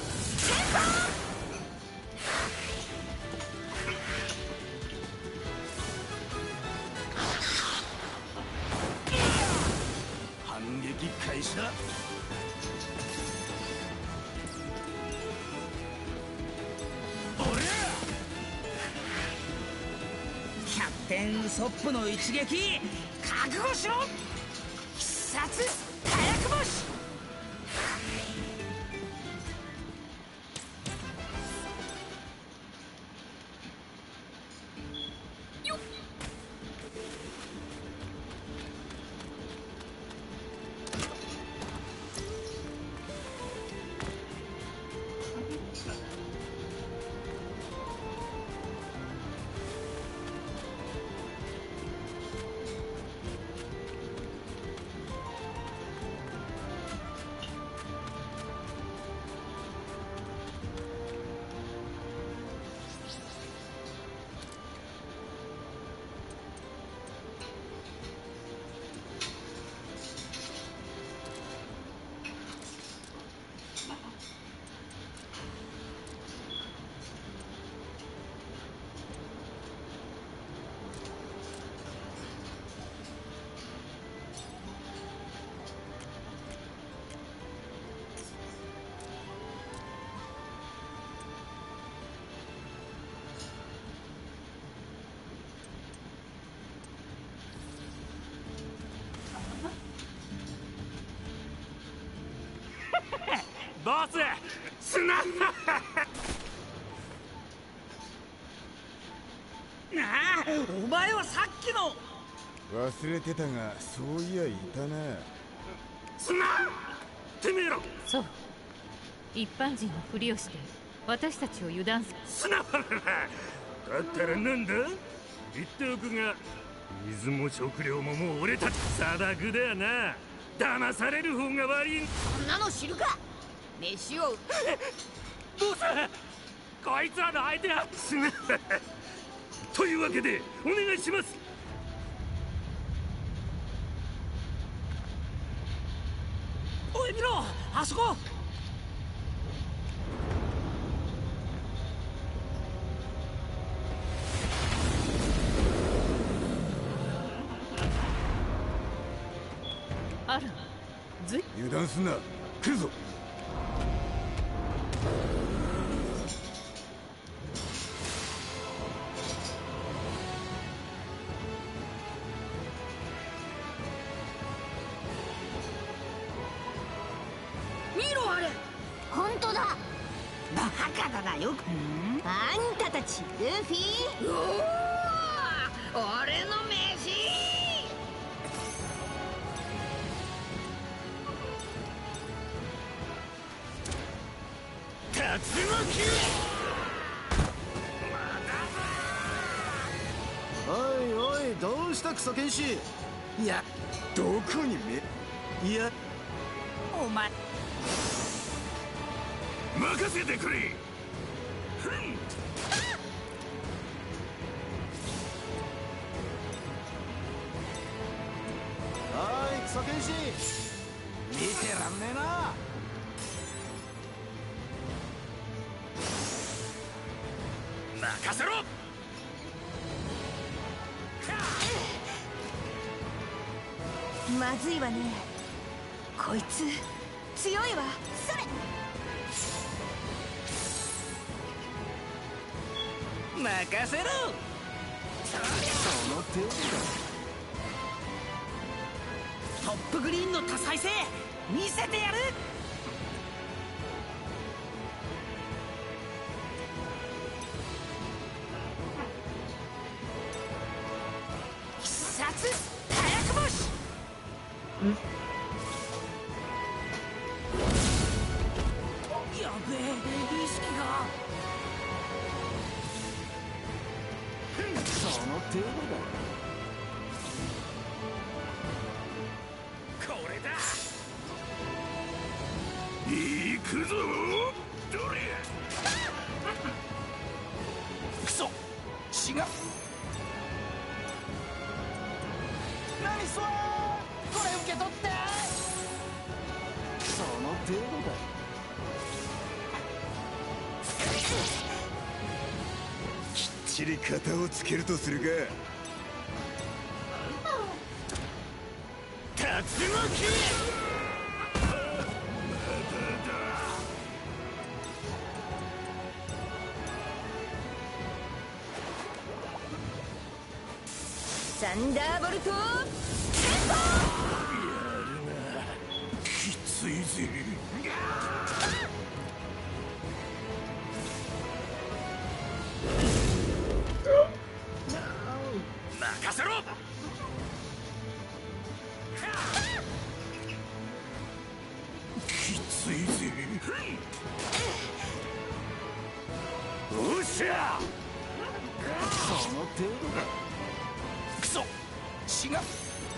反撃開始だ。 キャプテンウソップの一撃覚悟しろ。 必殺火薬星。 ボス砂ああ、お前はさっきの忘れてたが、そういやいたな。 砂てめえら。 そう、一般人のふりをして私たちを油断す砂原だったらなんだ。言っておくが、水も食料ももう俺たち砂漠だよな。騙される方が悪い。 そんなの知るか。飯をボス、こいつらの相手は砂というわけでお願いします。 おい見ろ、あそこ。 あら、 油断すんな。来るぞ。 見ろあれ。 本当だ。 バカだなよく。 あんたたちルフィ。 うおー、俺の飯。 竜巻。おいおい、どうしたクソ剣士。いや、どこにいや、 お前任せてくれ。 おいクソ剣士、見てらんねえな。 任せろ。 まずいわね。こいつ強いわ。それ。 任せろ。 その程度だ。 トップグリーンの多彩性見せてやる。必殺火薬星。やべえ、意識が。 その程度だ。 これだ。行くぞ。どれ。 クソ。違う。何それ。これ受け取って。その程度だ。きっちり型をつけるとするか。竜巻。 サンダーボルト。 きついぜ。任せろ。きついぜ。おっしゃ。 その程度だ。クソ。違う。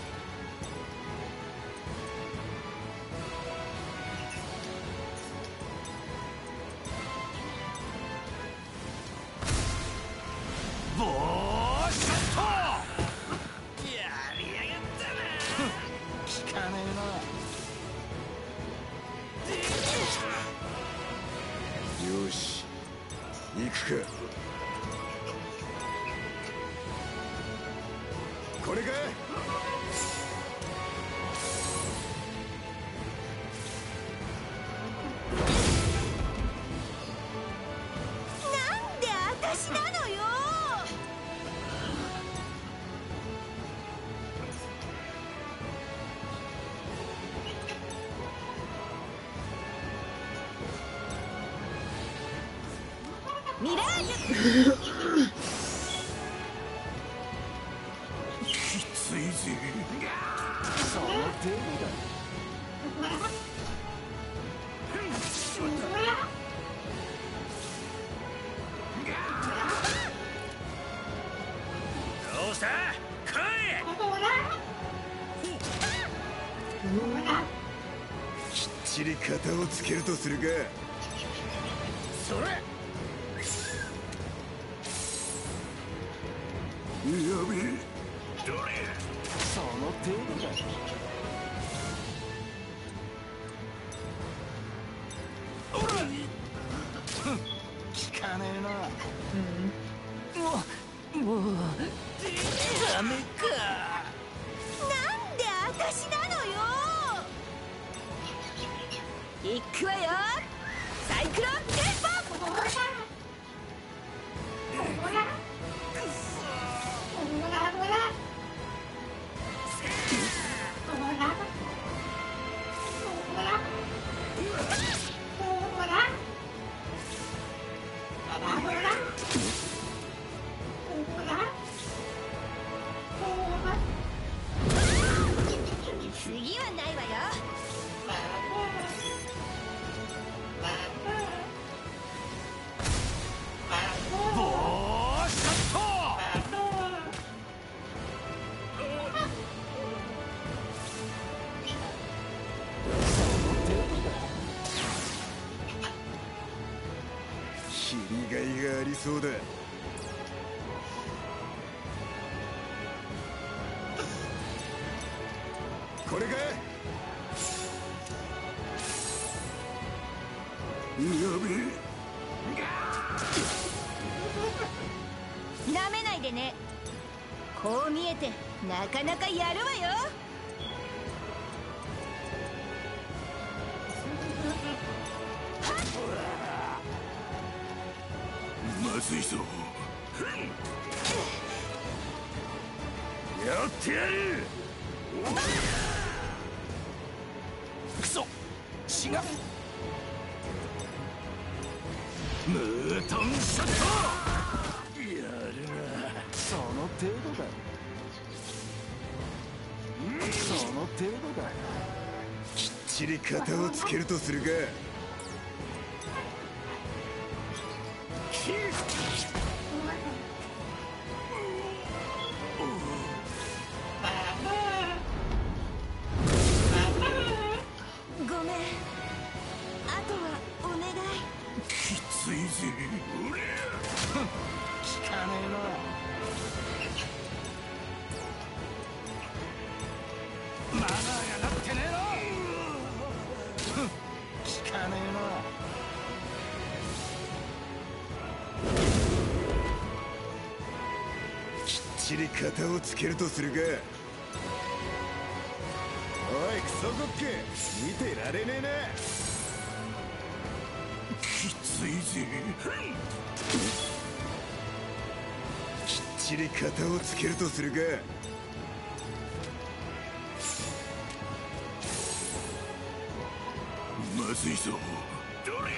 ボーショット。やりやがったな。 効かねえな。よし、行くか。これか。 なんで私なのよ。 ミラージュきついぜ。その程度だ。 どうした？来い！ きっちり型をつけるとするか。 それ！ やべえ。 どれ？ その程度だ。おら！効かねえな。 もうダメか。 なんで私なのよ。行くわよ。サイクロンテンポ。次はないわよ。 ボーシャット。 切りがいがありそうだ。これか。 やべえ。 なめないでね。こう見えてなかなかやるわよ。 まずいぞ。やってやる。くそ、違う。ムートンショット。やるな。その程度だ。その程度だ。 きっちり型をつけるとするか。 ごめん。あとはお願い。 きついぜ。うりゃ。効かねえな。まだやがってねえの。効かねえな。 きっちり型をつけるとするか。おいクソコッケ、見てられねえな。 きついぜ。 きっちり型をつけるとするか。 まずいぞ。どれ。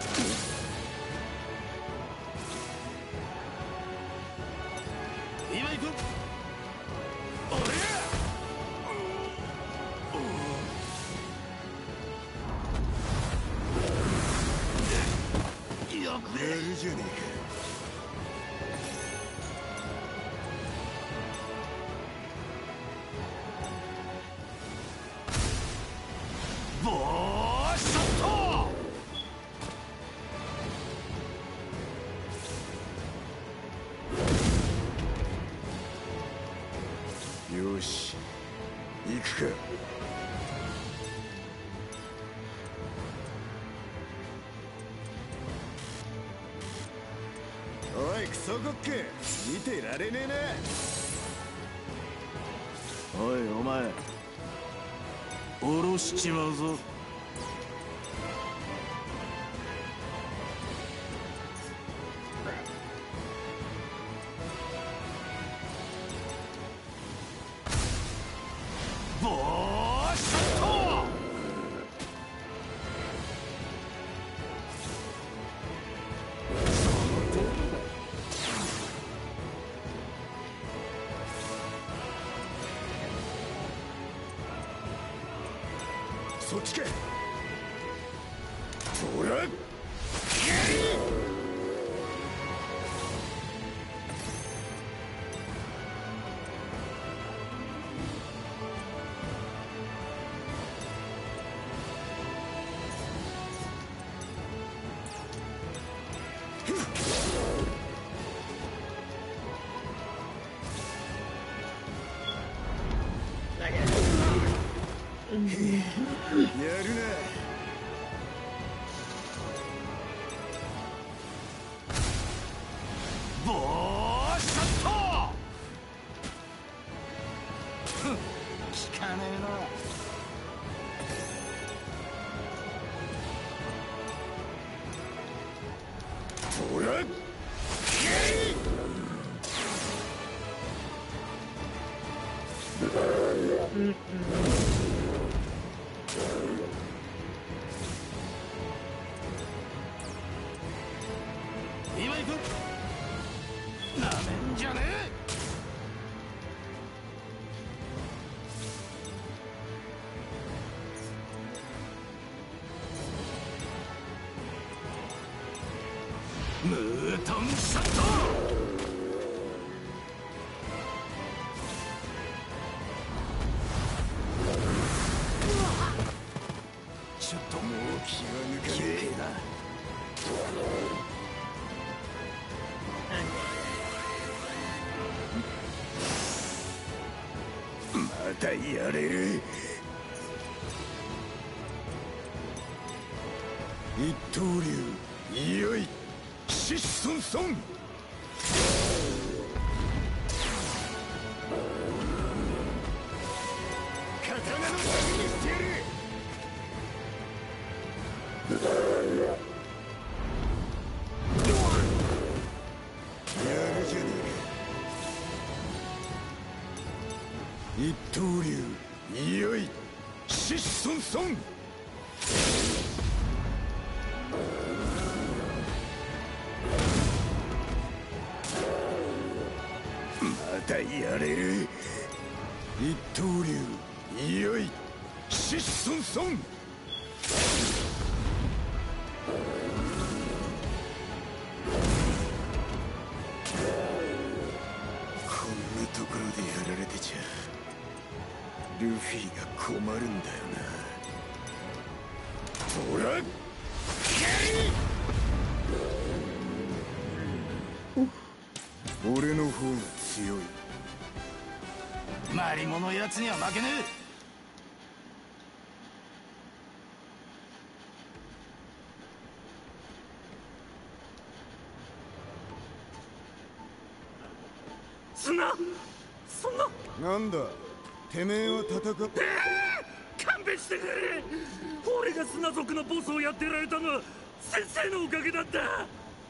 今行く。おりゃ。やるじゃねえか。 ボーショット。 よし、行くか。おいクソコッケ、見てられねえな。 おいお前、下ろしちまうぞ。ボーショット。その程度そっちか。ほらやるな。 ボーショット。効かねえな。 ほら今行く。なめんじゃねえ。ムートンショット。ちょっともう気が抜かねえだ。 またやれる。一刀流よいシソンソン。刀の先にしてやる。やるじゃねえか。一刀流よいシソンソン。またやれる。一刀流よいシソンソン。こんなところでやられてちゃルフィが困るんだよな。ほら俺の方が強い。 マリモのやつには負けねえ。砂、そんな。 なんだてめえは戦っ勘弁してくれ。俺が砂族のボスをやってられたのは先生のおかげなんだ。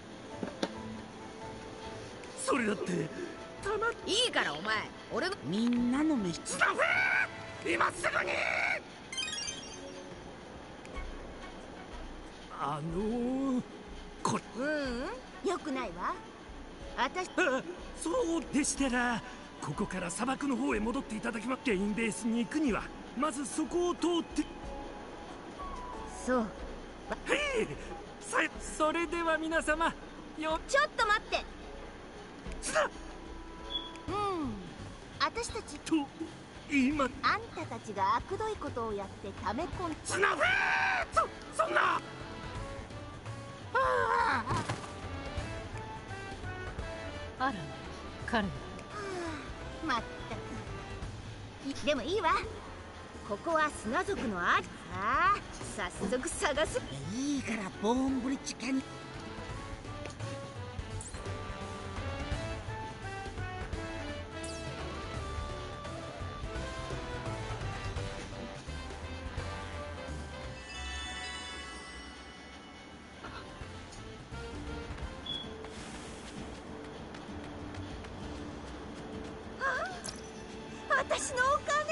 それだっていいからお前、俺のみんなの飯。 スタッフ今すぐに。これよくないわ。私そうでしたらここから砂漠の方へ戻っていただきます。ゲインベースに行くにはまずそこを通ってそう。 はいそれでは皆様よ。 ちょっと待って。 さ私たちと今あんたたちが悪どいことをやって溜め込んスナフそんなあら彼はまったく。でもいいわ。ここは砂族のあり。さあ早速探す。 いいからボーンブリッジキャニ。 私のお金。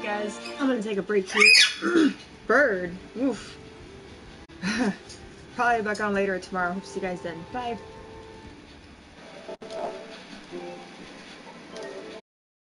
guys. I'm gonna take a break here. Bird. Oof. Probably back on later tomorrow. Hope to see you guys then. Bye.